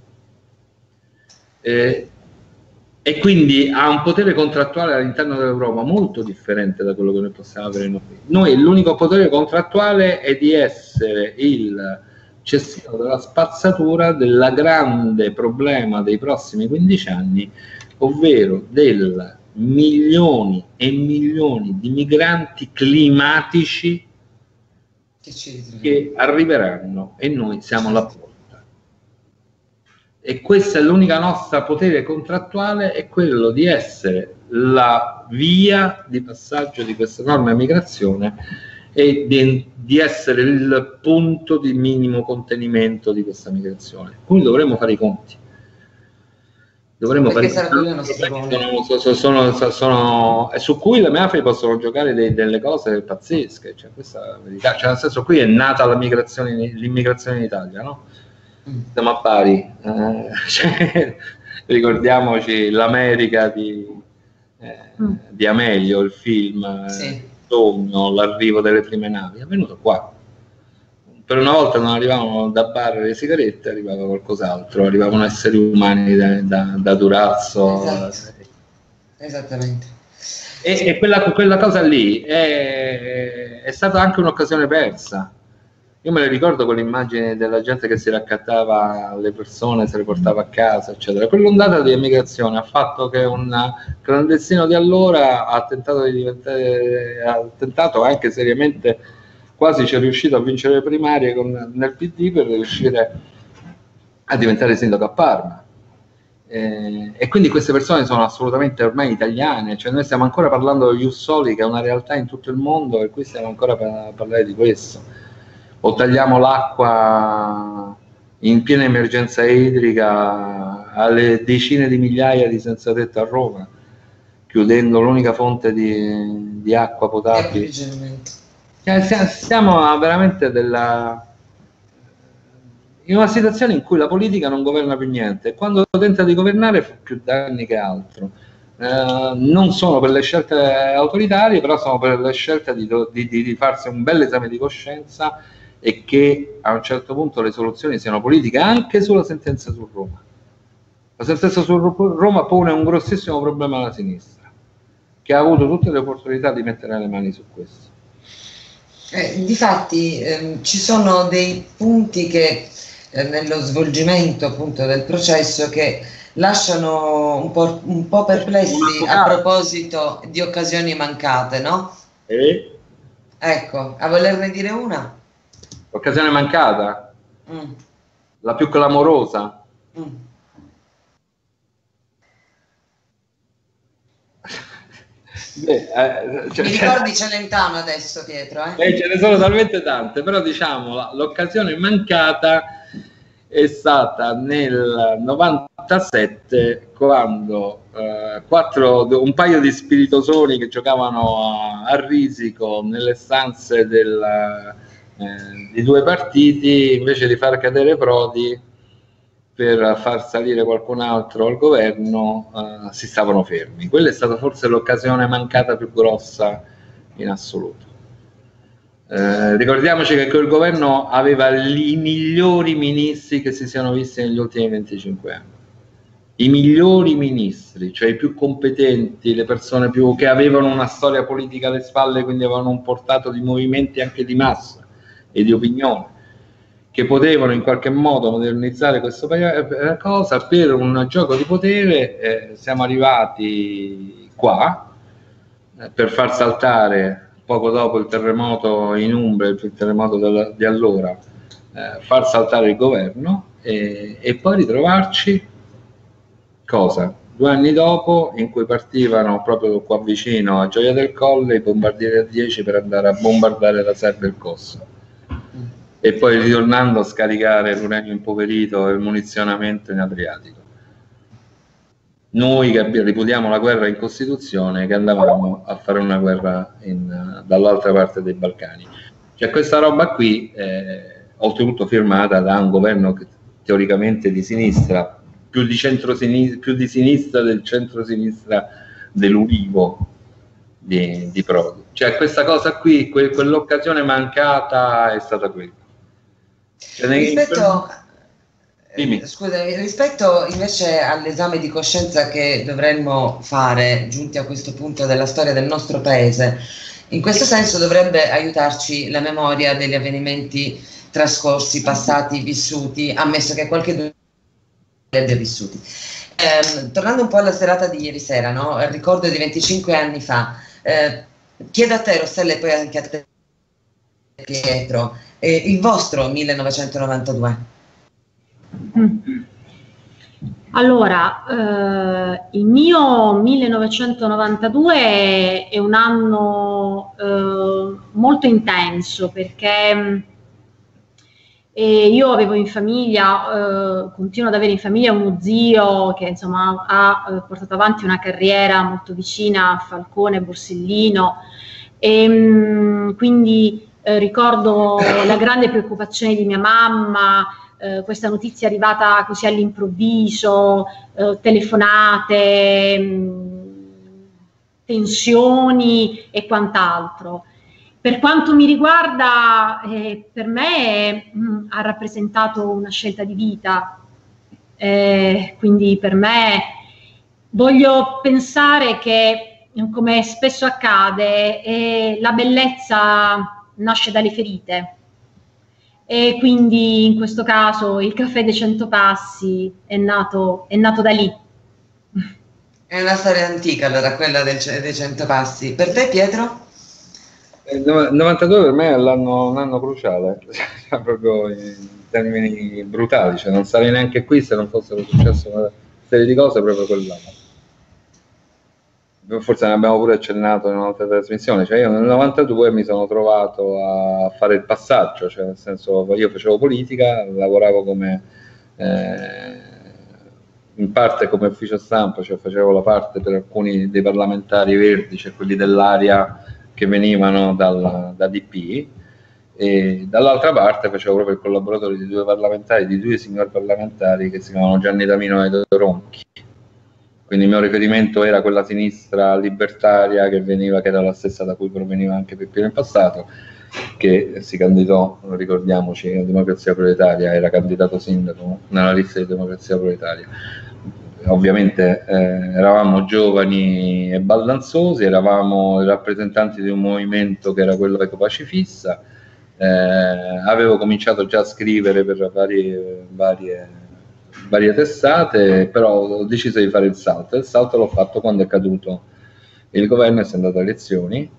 e quindi ha un potere contrattuale all'interno dell'Europa molto differente da quello che noi possiamo avere noi. Noi l'unico potere contrattuale è di essere il cestino della spazzatura del grande problema dei prossimi 15 anni, ovvero del milioni e milioni di migranti climatici che arriveranno e noi siamo alla porta. E questa è l'unica nostra potere contrattuale, è quello di essere la via di passaggio di questa enorme migrazione e di essere il punto di minimo contenimento di questa migrazione. Quindi dovremmo fare i conti. Dovremmo perché fare sarebbe la nostra e su cui le mafie possono giocare delle cose pazzesche, cioè, questa è la verità. Cioè, nel senso, qui è nata l'immigrazione in Italia, no? Siamo a Bari, cioè, ricordiamoci l'America di Amelio, il film, il sogno, l'arrivo delle prime navi, è venuto qua. Per una volta non arrivavano da bar le sigarette, arrivava qualcos'altro, arrivavano esseri umani da Durazzo. Esatto. Esattamente. E quella cosa lì è stata anche un'occasione persa. Io me ne ricordo quell'immagine della gente che si raccattava le persone, se le portava a casa, eccetera. Quell'ondata di emigrazione ha fatto che un clandestino di allora ha tentato anche seriamente, quasi ci è riuscito a vincere le primarie nel PD per riuscire a diventare sindaco a Parma. E quindi queste persone sono assolutamente ormai italiane, cioè noi stiamo ancora parlando dello Ius Soli, che è una realtà in tutto il mondo, e qui stiamo ancora a parlare di questo. O tagliamo l'acqua in piena emergenza idrica alle decine di migliaia di senza tetto a Roma, chiudendo l'unica fonte di acqua potabile. Siamo veramente in una situazione in cui la politica non governa più niente, e quando tenta di governare fa più danni che altro. Non sono per le scelte autoritarie, però sono per le scelte di farsi un bel esame di coscienza, e che a un certo punto le soluzioni siano politiche, anche sulla sentenza su Roma. La sentenza su Roma pone un grossissimo problema alla sinistra, che ha avuto tutte le opportunità di mettere le mani su questo. Difatti ci sono dei punti che nello svolgimento appunto del processo che lasciano un po' perplessi a proposito di occasioni mancate, no? Ecco, a volerne dire una? Occasione mancata? La più clamorosa? Mi ricordi Celentano adesso, Pietro? Ce ne sono talmente tante, però diciamo l'occasione mancata è stata nel 97, quando un paio di spiritosoni che giocavano a risico nelle stanze di due partiti, invece di far cadere Prodi per far salire qualcun altro al governo, si stavano fermi. Quella è stata forse l'occasione mancata più grossa in assoluto. Ricordiamoci che quel governo aveva i migliori ministri che si siano visti negli ultimi 25 anni. I migliori ministri, cioè i più competenti, le persone che avevano una storia politica alle spalle, quindi avevano un portato di movimenti anche di massa e di opinione, che potevano in qualche modo modernizzare questa cosa. Per un gioco di potere siamo arrivati qua per far saltare, poco dopo il terremoto in Umbria, il terremoto di allora, far saltare il governo e poi ritrovarci cosa? 2 anni dopo, in cui partivano proprio qua vicino a Gioia del Colle i bombardieri A-10 per andare a bombardare la Serbia e il Kosovo, e poi ritornando a scaricare l'uranio impoverito e il munizionamento in Adriatico. Noi che ripudiamo la guerra in Costituzione, che andavamo a fare una guerra dall'altra parte dei Balcani. Cioè questa roba qui, oltretutto firmata da un governo che, teoricamente di sinistra, più di sinistra del centro-sinistra dell'Ulivo di Prodi. Cioè questa cosa qui, quell'occasione mancata è stata quella. Rispetto invece all'esame di coscienza che dovremmo fare giunti a questo punto della storia del nostro paese, in questo senso dovrebbe aiutarci la memoria degli avvenimenti trascorsi, passati, vissuti, ammesso che qualche li abbia vissuti. Tornando un po' alla serata di ieri sera, no? Il ricordo di 25 anni fa, chiedo a te, Rossella, e poi anche a te, Pietro, il vostro 1992. Allora, il mio 1992 è un anno molto intenso, perché E io avevo in famiglia, continuo ad avere in famiglia uno zio che insomma ha portato avanti una carriera molto vicina a Falcone, Borsellino, e quindi ricordo la grande preoccupazione di mia mamma, questa notizia arrivata così all'improvviso, telefonate, tensioni e quant'altro. Per quanto mi riguarda, per me ha rappresentato una scelta di vita, quindi per me voglio pensare che, come spesso accade, la bellezza nasce dalle ferite, e quindi in questo caso il caffè dei 100 passi è nato da lì. È una storia antica allora quella dei 100 passi. Per te, Pietro? Il 92 per me è un anno cruciale, proprio in termini brutali, cioè non sarei neanche qui se non fossero successe una serie di cose proprio quell'anno. Forse ne abbiamo pure accennato in un'altra trasmissione, cioè io nel 92 mi sono trovato a fare il passaggio, cioè nel senso io facevo politica, lavoravo come in parte come ufficio stampa, cioè facevo la parte per alcuni dei parlamentari verdi, cioè quelli dell'area che venivano da DP, e dall'altra parte facevo proprio il collaboratore di due signori parlamentari che si chiamavano Gianni Tamino e Edo Ronchi. Quindi il mio riferimento era quella sinistra libertaria che era la stessa da cui proveniva anche Peppino in passato, che si candidò, ricordiamoci, a Democrazia Proletaria, era candidato sindaco nella lista di Democrazia Proletaria. Ovviamente eravamo giovani e baldanzosi, eravamo i rappresentanti di un movimento che era quello ecopacifista, avevo cominciato già a scrivere per varie testate, però ho deciso di fare il salto. Il salto l'ho fatto quando è caduto il governo e si è andato a elezioni,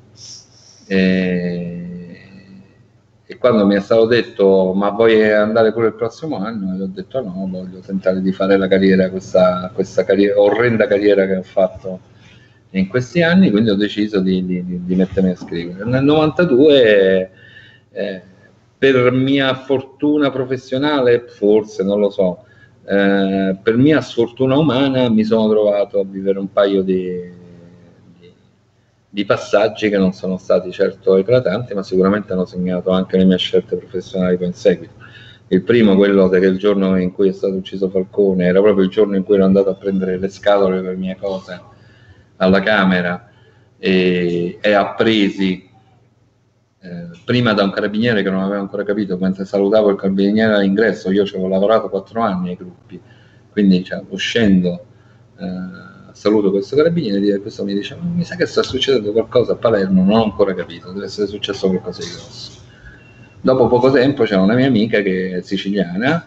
e quando mi è stato detto ma vuoi andare pure il prossimo anno, io ho detto no, voglio tentare di fare la carriera, questa orrenda carriera che ho fatto in questi anni, quindi ho deciso di mettermi a scrivere. Nel 92 per mia fortuna professionale, forse, non lo so, per mia sfortuna umana mi sono trovato a vivere un paio di passaggi che non sono stati certo eclatanti, ma sicuramente hanno segnato anche le mie scelte professionali poi in seguito. Il primo, quello che il giorno in cui è stato ucciso Falcone, era proprio il giorno in cui ero andato a prendere le scatole per mie cose alla Camera, e appresi prima da un carabiniere che non aveva ancora capito, mentre salutavo il carabiniere all'ingresso. Io ci avevo lavorato 4 anni ai gruppi, quindi uscendo saluto questo carabiniere e questo mi dice mi sa che sta succedendo qualcosa a Palermo, non ho ancora capito, deve essere successo qualcosa di grosso. Dopo poco tempo c'era una mia amica che è siciliana,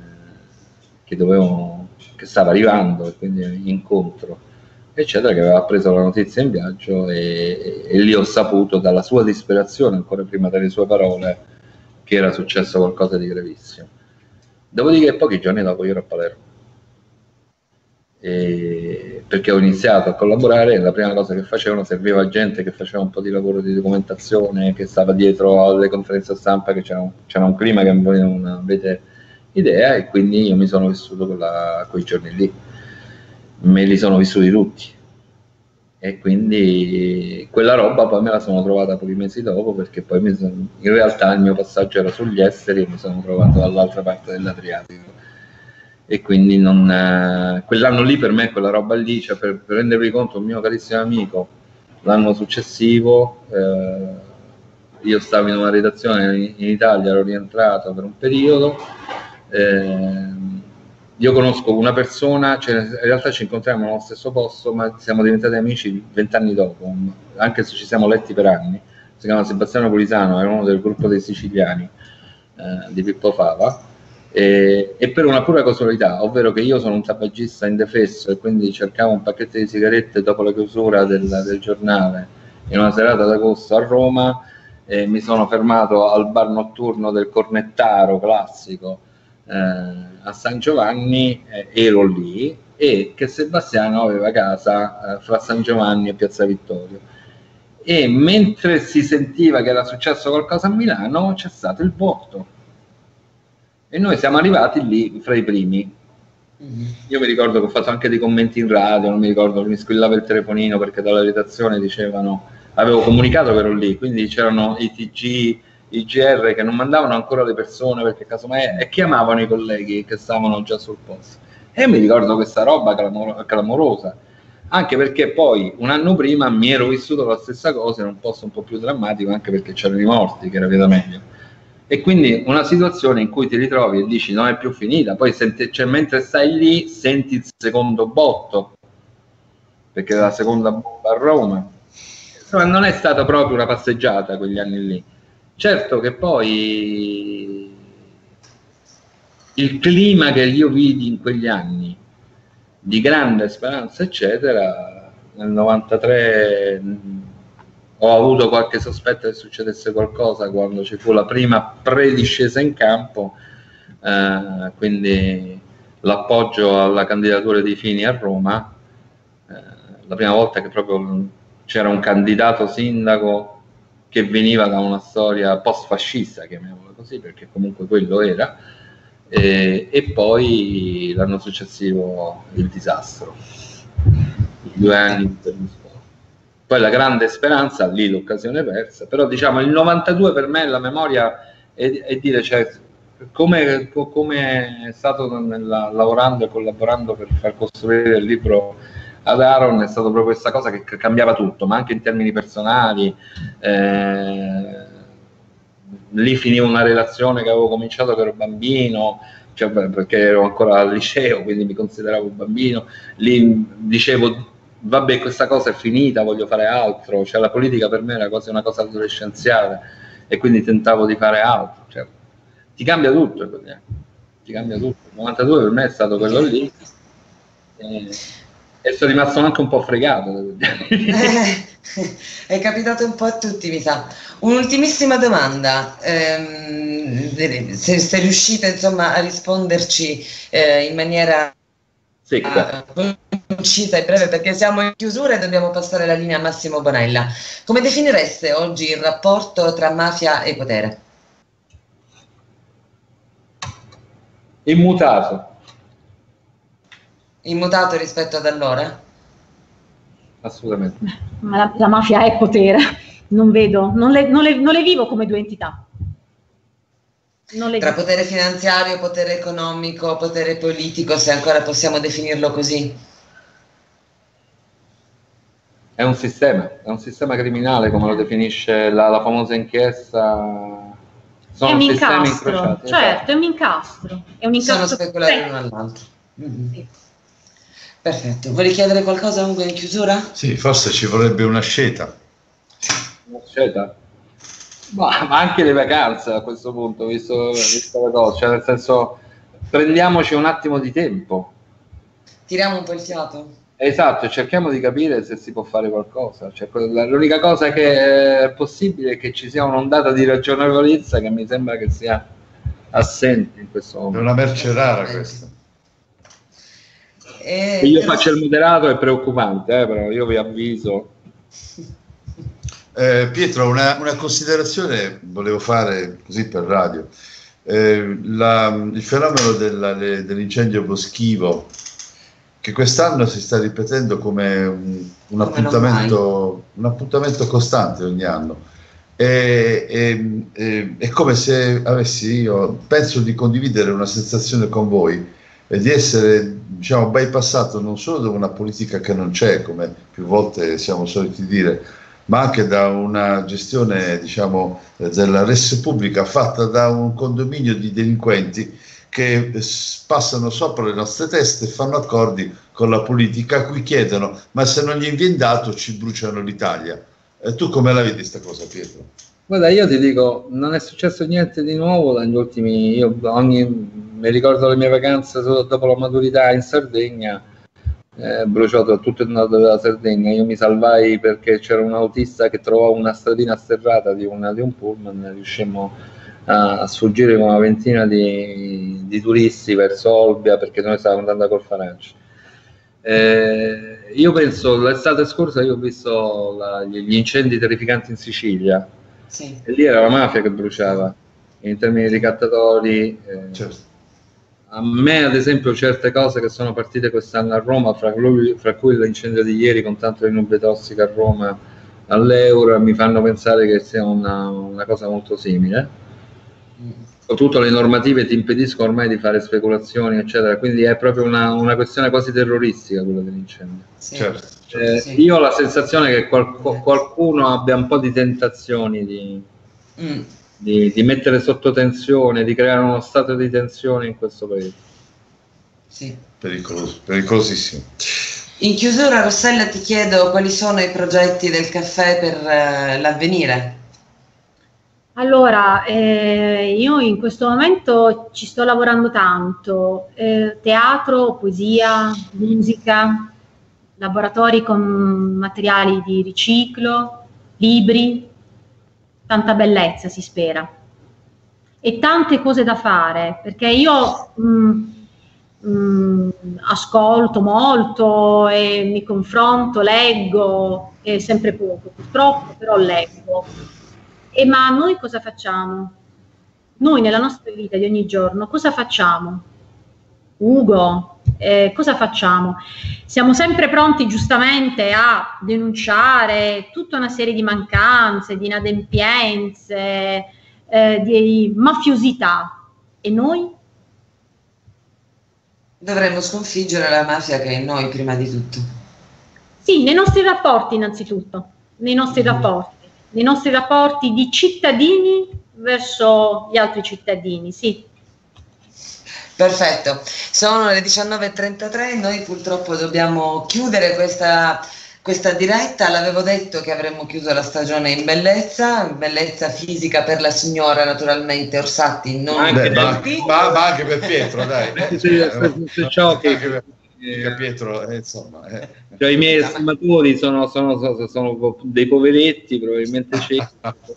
che stava arrivando, e quindi incontro eccetera, che aveva preso la notizia in viaggio, e lì ho saputo dalla sua disperazione, ancora prima delle sue parole, che era successo qualcosa di gravissimo. Dopodiché pochi giorni dopo io ero a Palermo, perché ho iniziato a collaborare, e la prima cosa che facevano, serviva gente che faceva un po' di lavoro di documentazione, che stava dietro alle conferenze stampa, che c'era un clima che voi non avete idea, e quindi io mi sono vissuto quei giorni lì, me li sono vissuti tutti, e quindi quella roba poi me la sono trovata pochi mesi dopo, perché poi in realtà il mio passaggio era sugli esteri e mi sono trovato dall'altra parte dell'Adriatico, e quindi quell'anno lì per me, quella roba lì, cioè per rendervi conto, un mio carissimo amico, l'anno successivo io stavo in una redazione in Italia, ero rientrato per un periodo, io conosco una persona, cioè in realtà ci incontriamo nello stesso posto, ma siamo diventati amici 20 anni dopo, anche se ci siamo letti per anni. Si chiama Sebastiano Pulisano, era uno del gruppo dei siciliani di Pippo Fava, e per una pura casualità, ovvero che io sono un tabagista indefesso, e quindi cercavo un pacchetto di sigarette dopo la chiusura del giornale in una serata d'agosto a Roma, e mi sono fermato al bar notturno del Cornettaro classico a San Giovanni, ero lì, e che Sebastiano aveva casa fra San Giovanni e Piazza Vittorio, e mentre si sentiva che era successo qualcosa a Milano c'è stato il voto, e noi siamo arrivati lì fra i primi. Io mi ricordo che ho fatto anche dei commenti in radio, non mi ricordo, mi squillava il telefonino perché dalla redazione dicevano, avevo comunicato che ero lì, quindi c'erano i TG, i GR che non mandavano ancora le persone perché casomai, e chiamavano i colleghi che stavano già sul posto. E mi ricordo questa roba clamorosa, anche perché poi un anno prima mi ero vissuto la stessa cosa in un posto un po' più drammatico, anche perché c'erano i morti, che era via meglio. E quindi una situazione in cui ti ritrovi e dici non è più finita, poi cioè, mentre stai lì senti il secondo botto, perché era la seconda bomba a Roma. Insomma, non è stata proprio una passeggiata quegli anni lì. Certo che poi il clima che io vidi in quegli anni, di grande speranza, eccetera, nel 93... ho avuto qualche sospetto che succedesse qualcosa quando ci fu la prima prediscesa in campo, quindi l'appoggio alla candidatura di Fini a Roma, la prima volta che proprio c'era un candidato sindaco che veniva da una storia post-fascista, chiamiamola così, perché comunque quello era, e poi l'anno successivo il disastro, i 2 anni di Berlusconi. Poi la grande speranza, lì l'occasione persa, però diciamo il 92 per me la memoria è dire, cioè, come è stato lavorando e collaborando per far costruire il libro ad Aaron, è stato proprio questa cosa che cambiava tutto, ma anche in termini personali. Lì finiva una relazione che avevo cominciato che ero bambino, cioè, perché ero ancora al liceo, quindi mi consideravo un bambino, lì dicevo vabbè, questa cosa è finita, voglio fare altro, cioè la politica per me era quasi una cosa adolescenziale e quindi tentavo di fare altro, cioè, ti cambia tutto, ti cambia tutto. Il 92 per me è stato quello lì e sono rimasto anche un po' fregato. È capitato un po' a tutti, mi sa. Un'ultimissima domanda, se riuscite insomma a risponderci in maniera concisa e breve, perché siamo in chiusura e dobbiamo passare la linea a Massimo Bonella. Come definireste oggi il rapporto tra mafia e potere? Immutato. Immutato rispetto ad allora? Assolutamente. Ma la mafia è potere, non vedo, non le vivo come due entità. Tra potere finanziario, potere economico, potere politico, se ancora possiamo definirlo così. È un sistema criminale, come lo definisce la famosa inchiesta. Sono è un incastro, certo, è un incastro. Sono speculati l'uno all'altro. Sì. Perfetto. Vuoi chiedere qualcosa, Ugo, in chiusura? Sì, forse ci vorrebbe una scelta. Una scelta? Ma anche le vacanze a questo punto, visto la cosa, cioè nel senso, prendiamoci un attimo di tempo. Tiriamo un po' il fiato. Esatto, cerchiamo di capire se si può fare qualcosa. Cioè, l'unica cosa che è possibile è che ci sia un'ondata di ragionevolezza che mi sembra che sia assente in questo momento. È una merce rara questa. Che io faccio il moderato è preoccupante, però io vi avviso. Pietro, una considerazione volevo fare così per radio. Il fenomeno dell'incendio boschivo, che quest'anno si sta ripetendo come un appuntamento costante ogni anno. È come se io penso di condividere una sensazione con voi e di essere, diciamo, bypassato non solo da una politica che non c'è, come più volte siamo soliti dire, ma anche da una gestione, diciamo, della res pubblica fatta da un condominio di delinquenti che passano sopra le nostre teste e fanno accordi con la politica a cui chiedono: ma se non gli viene dato ci bruciano l'Italia. Tu come la vedi questa cosa, Pietro? Guarda, io ti dico, non è successo niente di nuovo negli ultimi... mi ricordo le mie vacanze dopo la maturità in Sardegna, bruciato tutto il nord della Sardegna. Io mi salvai perché c'era un autista che trovava una stradina sterrata di un pullman, riuscimmo a sfuggire con una ventina di turisti verso Olbia, perché noi stavamo andando a Corfaraggio. Io penso, l'estate scorsa io ho visto gli incendi terrificanti in Sicilia, sì. E lì era la mafia che bruciava. in termini ricattatori. Certo. A me, ad esempio, certe cose che sono partite quest'anno a Roma, fra cui l'incendio di ieri con tanto di nube tossica a Roma all'Euro, mi fanno pensare che sia una cosa molto simile. Soprattutto le normative ti impediscono ormai di fare speculazioni, eccetera, quindi è proprio una questione quasi terroristica quella dell'incendio. Sì. Certo. Sì. Io ho la sensazione che qualcuno abbia un po' di tentazioni di mettere sotto tensione, di creare uno stato di tensione in questo paese. Sì. Pericolosissimo. In chiusura, Rossella, ti chiedo quali sono i progetti del caffè per l'avvenire. Allora, io in questo momento ci sto lavorando tanto, teatro, poesia, musica, laboratori con materiali di riciclo, libri, tanta bellezza si spera e tante cose da fare, perché io ascolto molto e mi confronto, leggo, sempre poco purtroppo, però leggo. Ma noi cosa facciamo? Noi nella nostra vita di ogni giorno cosa facciamo? Ugo, cosa facciamo? Siamo sempre pronti giustamente a denunciare tutta una serie di mancanze, di inadempienze, di mafiosità. E noi? Dovremmo sconfiggere la mafia che è in noi prima di tutto. Sì, nei nostri rapporti innanzitutto, nei nostri rapporti di cittadini verso gli altri cittadini, sì. Perfetto, sono le 19:33, noi purtroppo dobbiamo chiudere questa diretta. L'avevo detto che avremmo chiuso la stagione in bellezza fisica per la signora naturalmente, Orsatti, non anche ma anche per Pietro, dai. Ciao, Pietro, insomma. Cioè, i miei estimatori sono dei poveretti, probabilmente ciechi.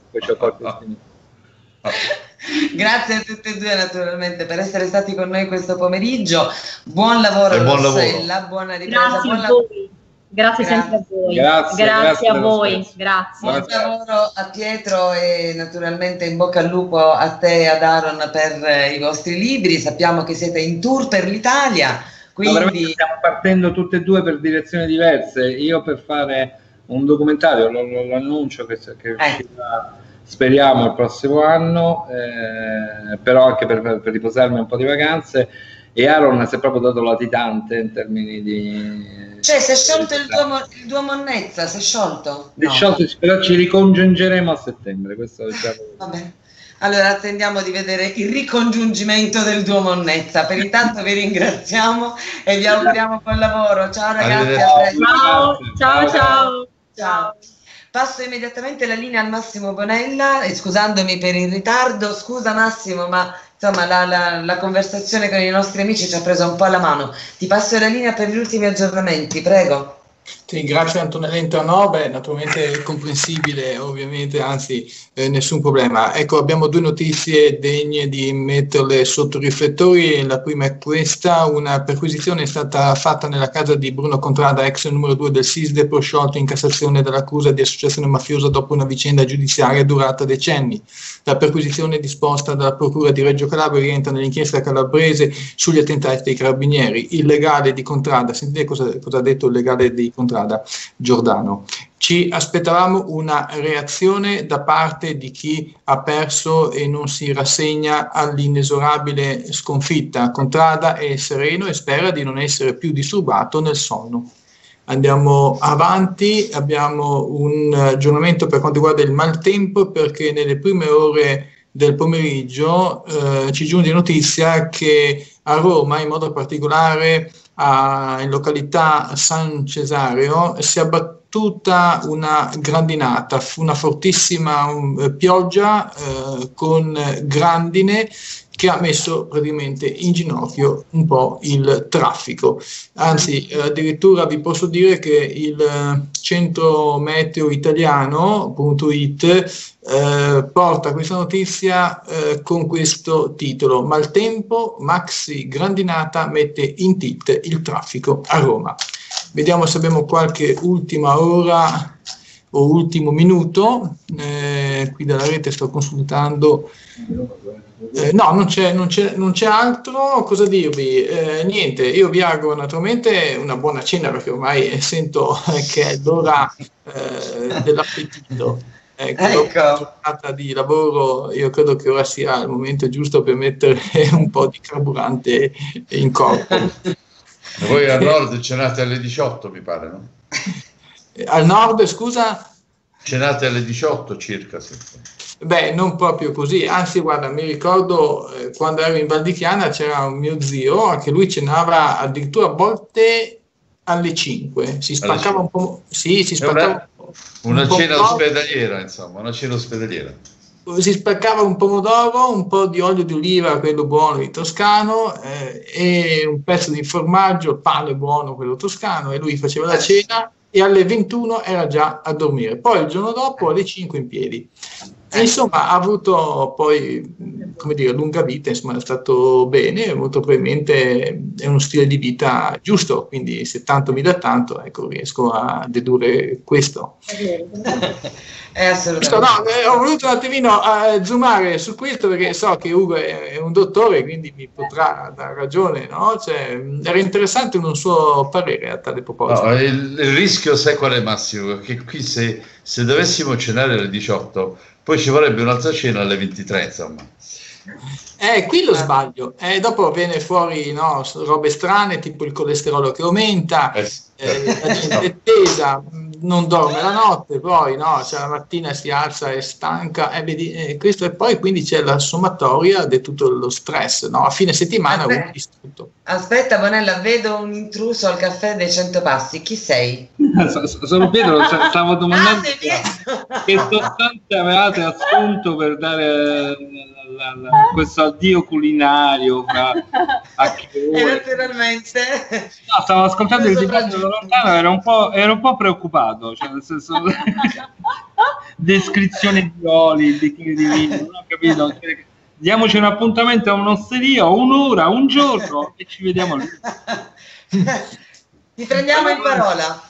Grazie a tutti e due naturalmente per essere stati con noi questo pomeriggio. Buon lavoro, Rossella, buona ripresa. Grazie a voi. Grazie sempre a voi. Grazie a voi. Grazie. Buon lavoro a Pietro e naturalmente in bocca al lupo a te e ad Aaron per i vostri libri. Sappiamo che siete in tour per l'Italia. Quindi stiamo partendo tutte e due per direzioni diverse. Io per fare un documentario, lo annuncio che uscirà, speriamo, il prossimo anno, però anche per riposarmi un po' di vacanze. E Aaron si è proprio dato latitante in termini di... Cioè, si è sciolto il Duomo Monnezza, si è sciolto? No. Sciolto, però ci ricongiungeremo a settembre, questo diciamo. Vabbè. Allora attendiamo di vedere il ricongiungimento del Duomo Monnezza. Per intanto vi ringraziamo e vi auguriamo buon lavoro. Ciao ragazzi. Ciao. Passo immediatamente la linea al Massimo Bonella, e scusandomi per il ritardo. Scusa Massimo, ma insomma la conversazione con i nostri amici ci ha preso un po' alla mano. Ti passo la linea per gli ultimi aggiornamenti, prego. Sì, grazie Antonella. No, naturalmente è comprensibile, ovviamente, anzi nessun problema. Ecco, abbiamo due notizie degne di metterle sotto riflettori. La prima è questa: una perquisizione è stata fatta nella casa di Bruno Contrada, ex numero 2 del SISDE, prosciolto in Cassazione dall'accusa di associazione mafiosa dopo una vicenda giudiziaria durata decenni. La perquisizione disposta dalla Procura di Reggio Calabria rientra nell'inchiesta calabrese sugli attentati dei carabinieri. Il legale di Contrada, sentite cosa ha detto il legale di Contrada, Giordano: ci aspettavamo una reazione da parte di chi ha perso e non si rassegna all'inesorabile sconfitta. Contrada è sereno e spera di non essere più disturbato nel sonno. Andiamo avanti, abbiamo un aggiornamento per quanto riguarda il maltempo, perché nelle prime ore del pomeriggio ci giunge notizia che a Roma, in modo particolare in località San Cesario, si è abbattuta una grandinata, una fortissima pioggia con grandine che ha messo praticamente in ginocchio un po' il traffico. Anzi, addirittura vi posso dire che il centro meteo italiano.it porta questa notizia con questo titolo: maltempo, maxi grandinata mette in tilt il traffico a Roma. Vediamo se abbiamo qualche ultima ora o Ultimo Minuto. Qui dalla rete sto consultando. No, non c'è altro. Cosa dirvi? Niente, io vi auguro naturalmente una buona cena, perché ormai sento che è l'ora dell'appetito. Ecco. Giornata di lavoro, io credo che ora sia il momento giusto per mettere un po' di carburante in corpo. Voi al nord cenate alle 18, mi pare, no? Al nord, scusa? Cenate alle 18 circa. Sì. Beh, non proprio così, anzi guarda, mi ricordo quando ero in Val di Chiana c'era un mio zio che lui cenava addirittura a volte alle 5, si spaccava un po', sì, si spaccava una cena ospedaliera, insomma, una cena ospedaliera. Si spaccava un pomodoro, un po' di olio di oliva, quello buono di toscano, e un pezzo di formaggio, il pane buono, quello toscano, e lui faceva la cena e alle 21 era già a dormire. Poi il giorno dopo alle 5 in piedi. E insomma ha avuto poi, come dire, lunga vita, insomma è stato bene, molto probabilmente è uno stile di vita giusto, quindi se tanto mi dà tanto, ecco, riesco a dedurre questo. È assolutamente. Ho voluto un attimino zoomare su questo perché so che Ugo è un dottore, quindi mi potrà dar ragione, no? Cioè, era interessante un suo parere a tale proposito. No, il rischio sai qual è, Massimo? Che qui se dovessimo cenare alle 18, poi ci vorrebbe un'altra cena alle 23, insomma. Qui lo sbaglio, dopo viene fuori, no, robe strane, tipo il colesterolo che aumenta, la gente è tesa, non dorme la notte, poi no, cioè la mattina si alza e stanca, questo, e poi quindi c'è la sommatoria di tutto lo stress, no? A fine settimana un distrutto. Aspetta Bonella, vedo un intruso al caffè dei 100 passi, chi sei? Sono Pietro, stavo domandando che sostanze avevate assunto per dare questo addio culinario a chi vuole. E naturalmente no, stavo ascoltando il dibattito da lontano, ero un po' preoccupato, cioè nel senso descrizione di oli, bicchieri di vino, non ho capito, diamoci un appuntamento a un'osteria, un'ora, un giorno e ci vediamo lì. Ti prendiamo in parola.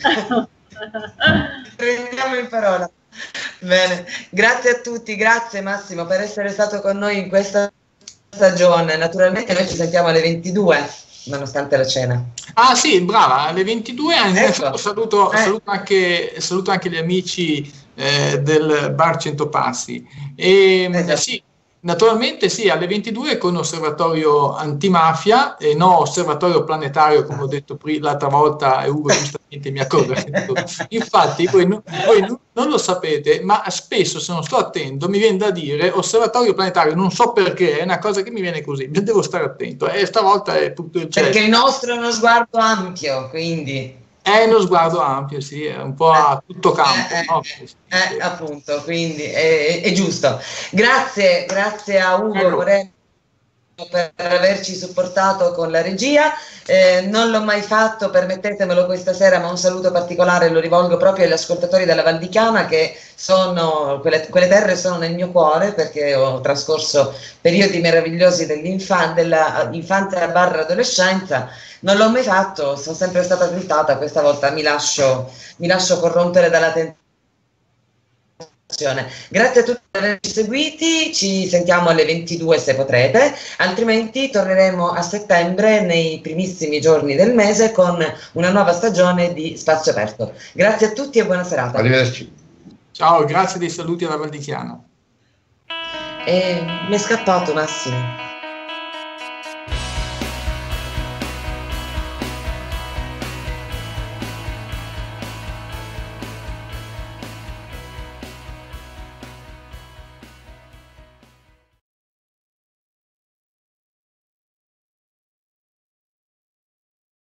Prendiamo in parola. Bene, grazie a tutti, grazie Massimo per essere stato con noi in questa stagione. Naturalmente noi ci sentiamo alle 22, nonostante la cena. Ah sì, brava, alle 22, ecco. saluto anche gli amici del Bar 100 Passi. Esatto. Sì, naturalmente sì, alle 22 con Osservatorio Antimafia e no Osservatorio Planetario, come ho detto l'altra volta, e Ugo giustamente mi ha corretto. Infatti voi non lo sapete, ma spesso, se non sto attento, mi viene da dire Osservatorio Planetario, non so perché, è una cosa che mi viene così, devo stare attento, e stavolta è tutto il perché il nostro è uno sguardo ampio, quindi è uno sguardo ampio, sì, è un po' a tutto campo. No? Appunto, quindi è giusto. Grazie a Ugo Moreno per averci supportato con la regia. Non l'ho mai fatto, permettetemelo questa sera, ma un saluto particolare lo rivolgo proprio agli ascoltatori della Val di Chiana, che sono quelle terre sono nel mio cuore, perché ho trascorso periodi meravigliosi dell'infanzia barra adolescenza. Non l'ho mai fatto, sono sempre stata tentata, questa volta mi lascio corrompere dalla tentazione. Grazie a tutti per averci seguiti, ci sentiamo alle 22 se potrete, altrimenti torneremo a settembre nei primissimi giorni del mese con una nuova stagione di Spazio Aperto. Grazie a tutti e buona serata. Arrivederci. Ciao, grazie dei saluti alla Val di Chiana. Mi è scappato Massimo.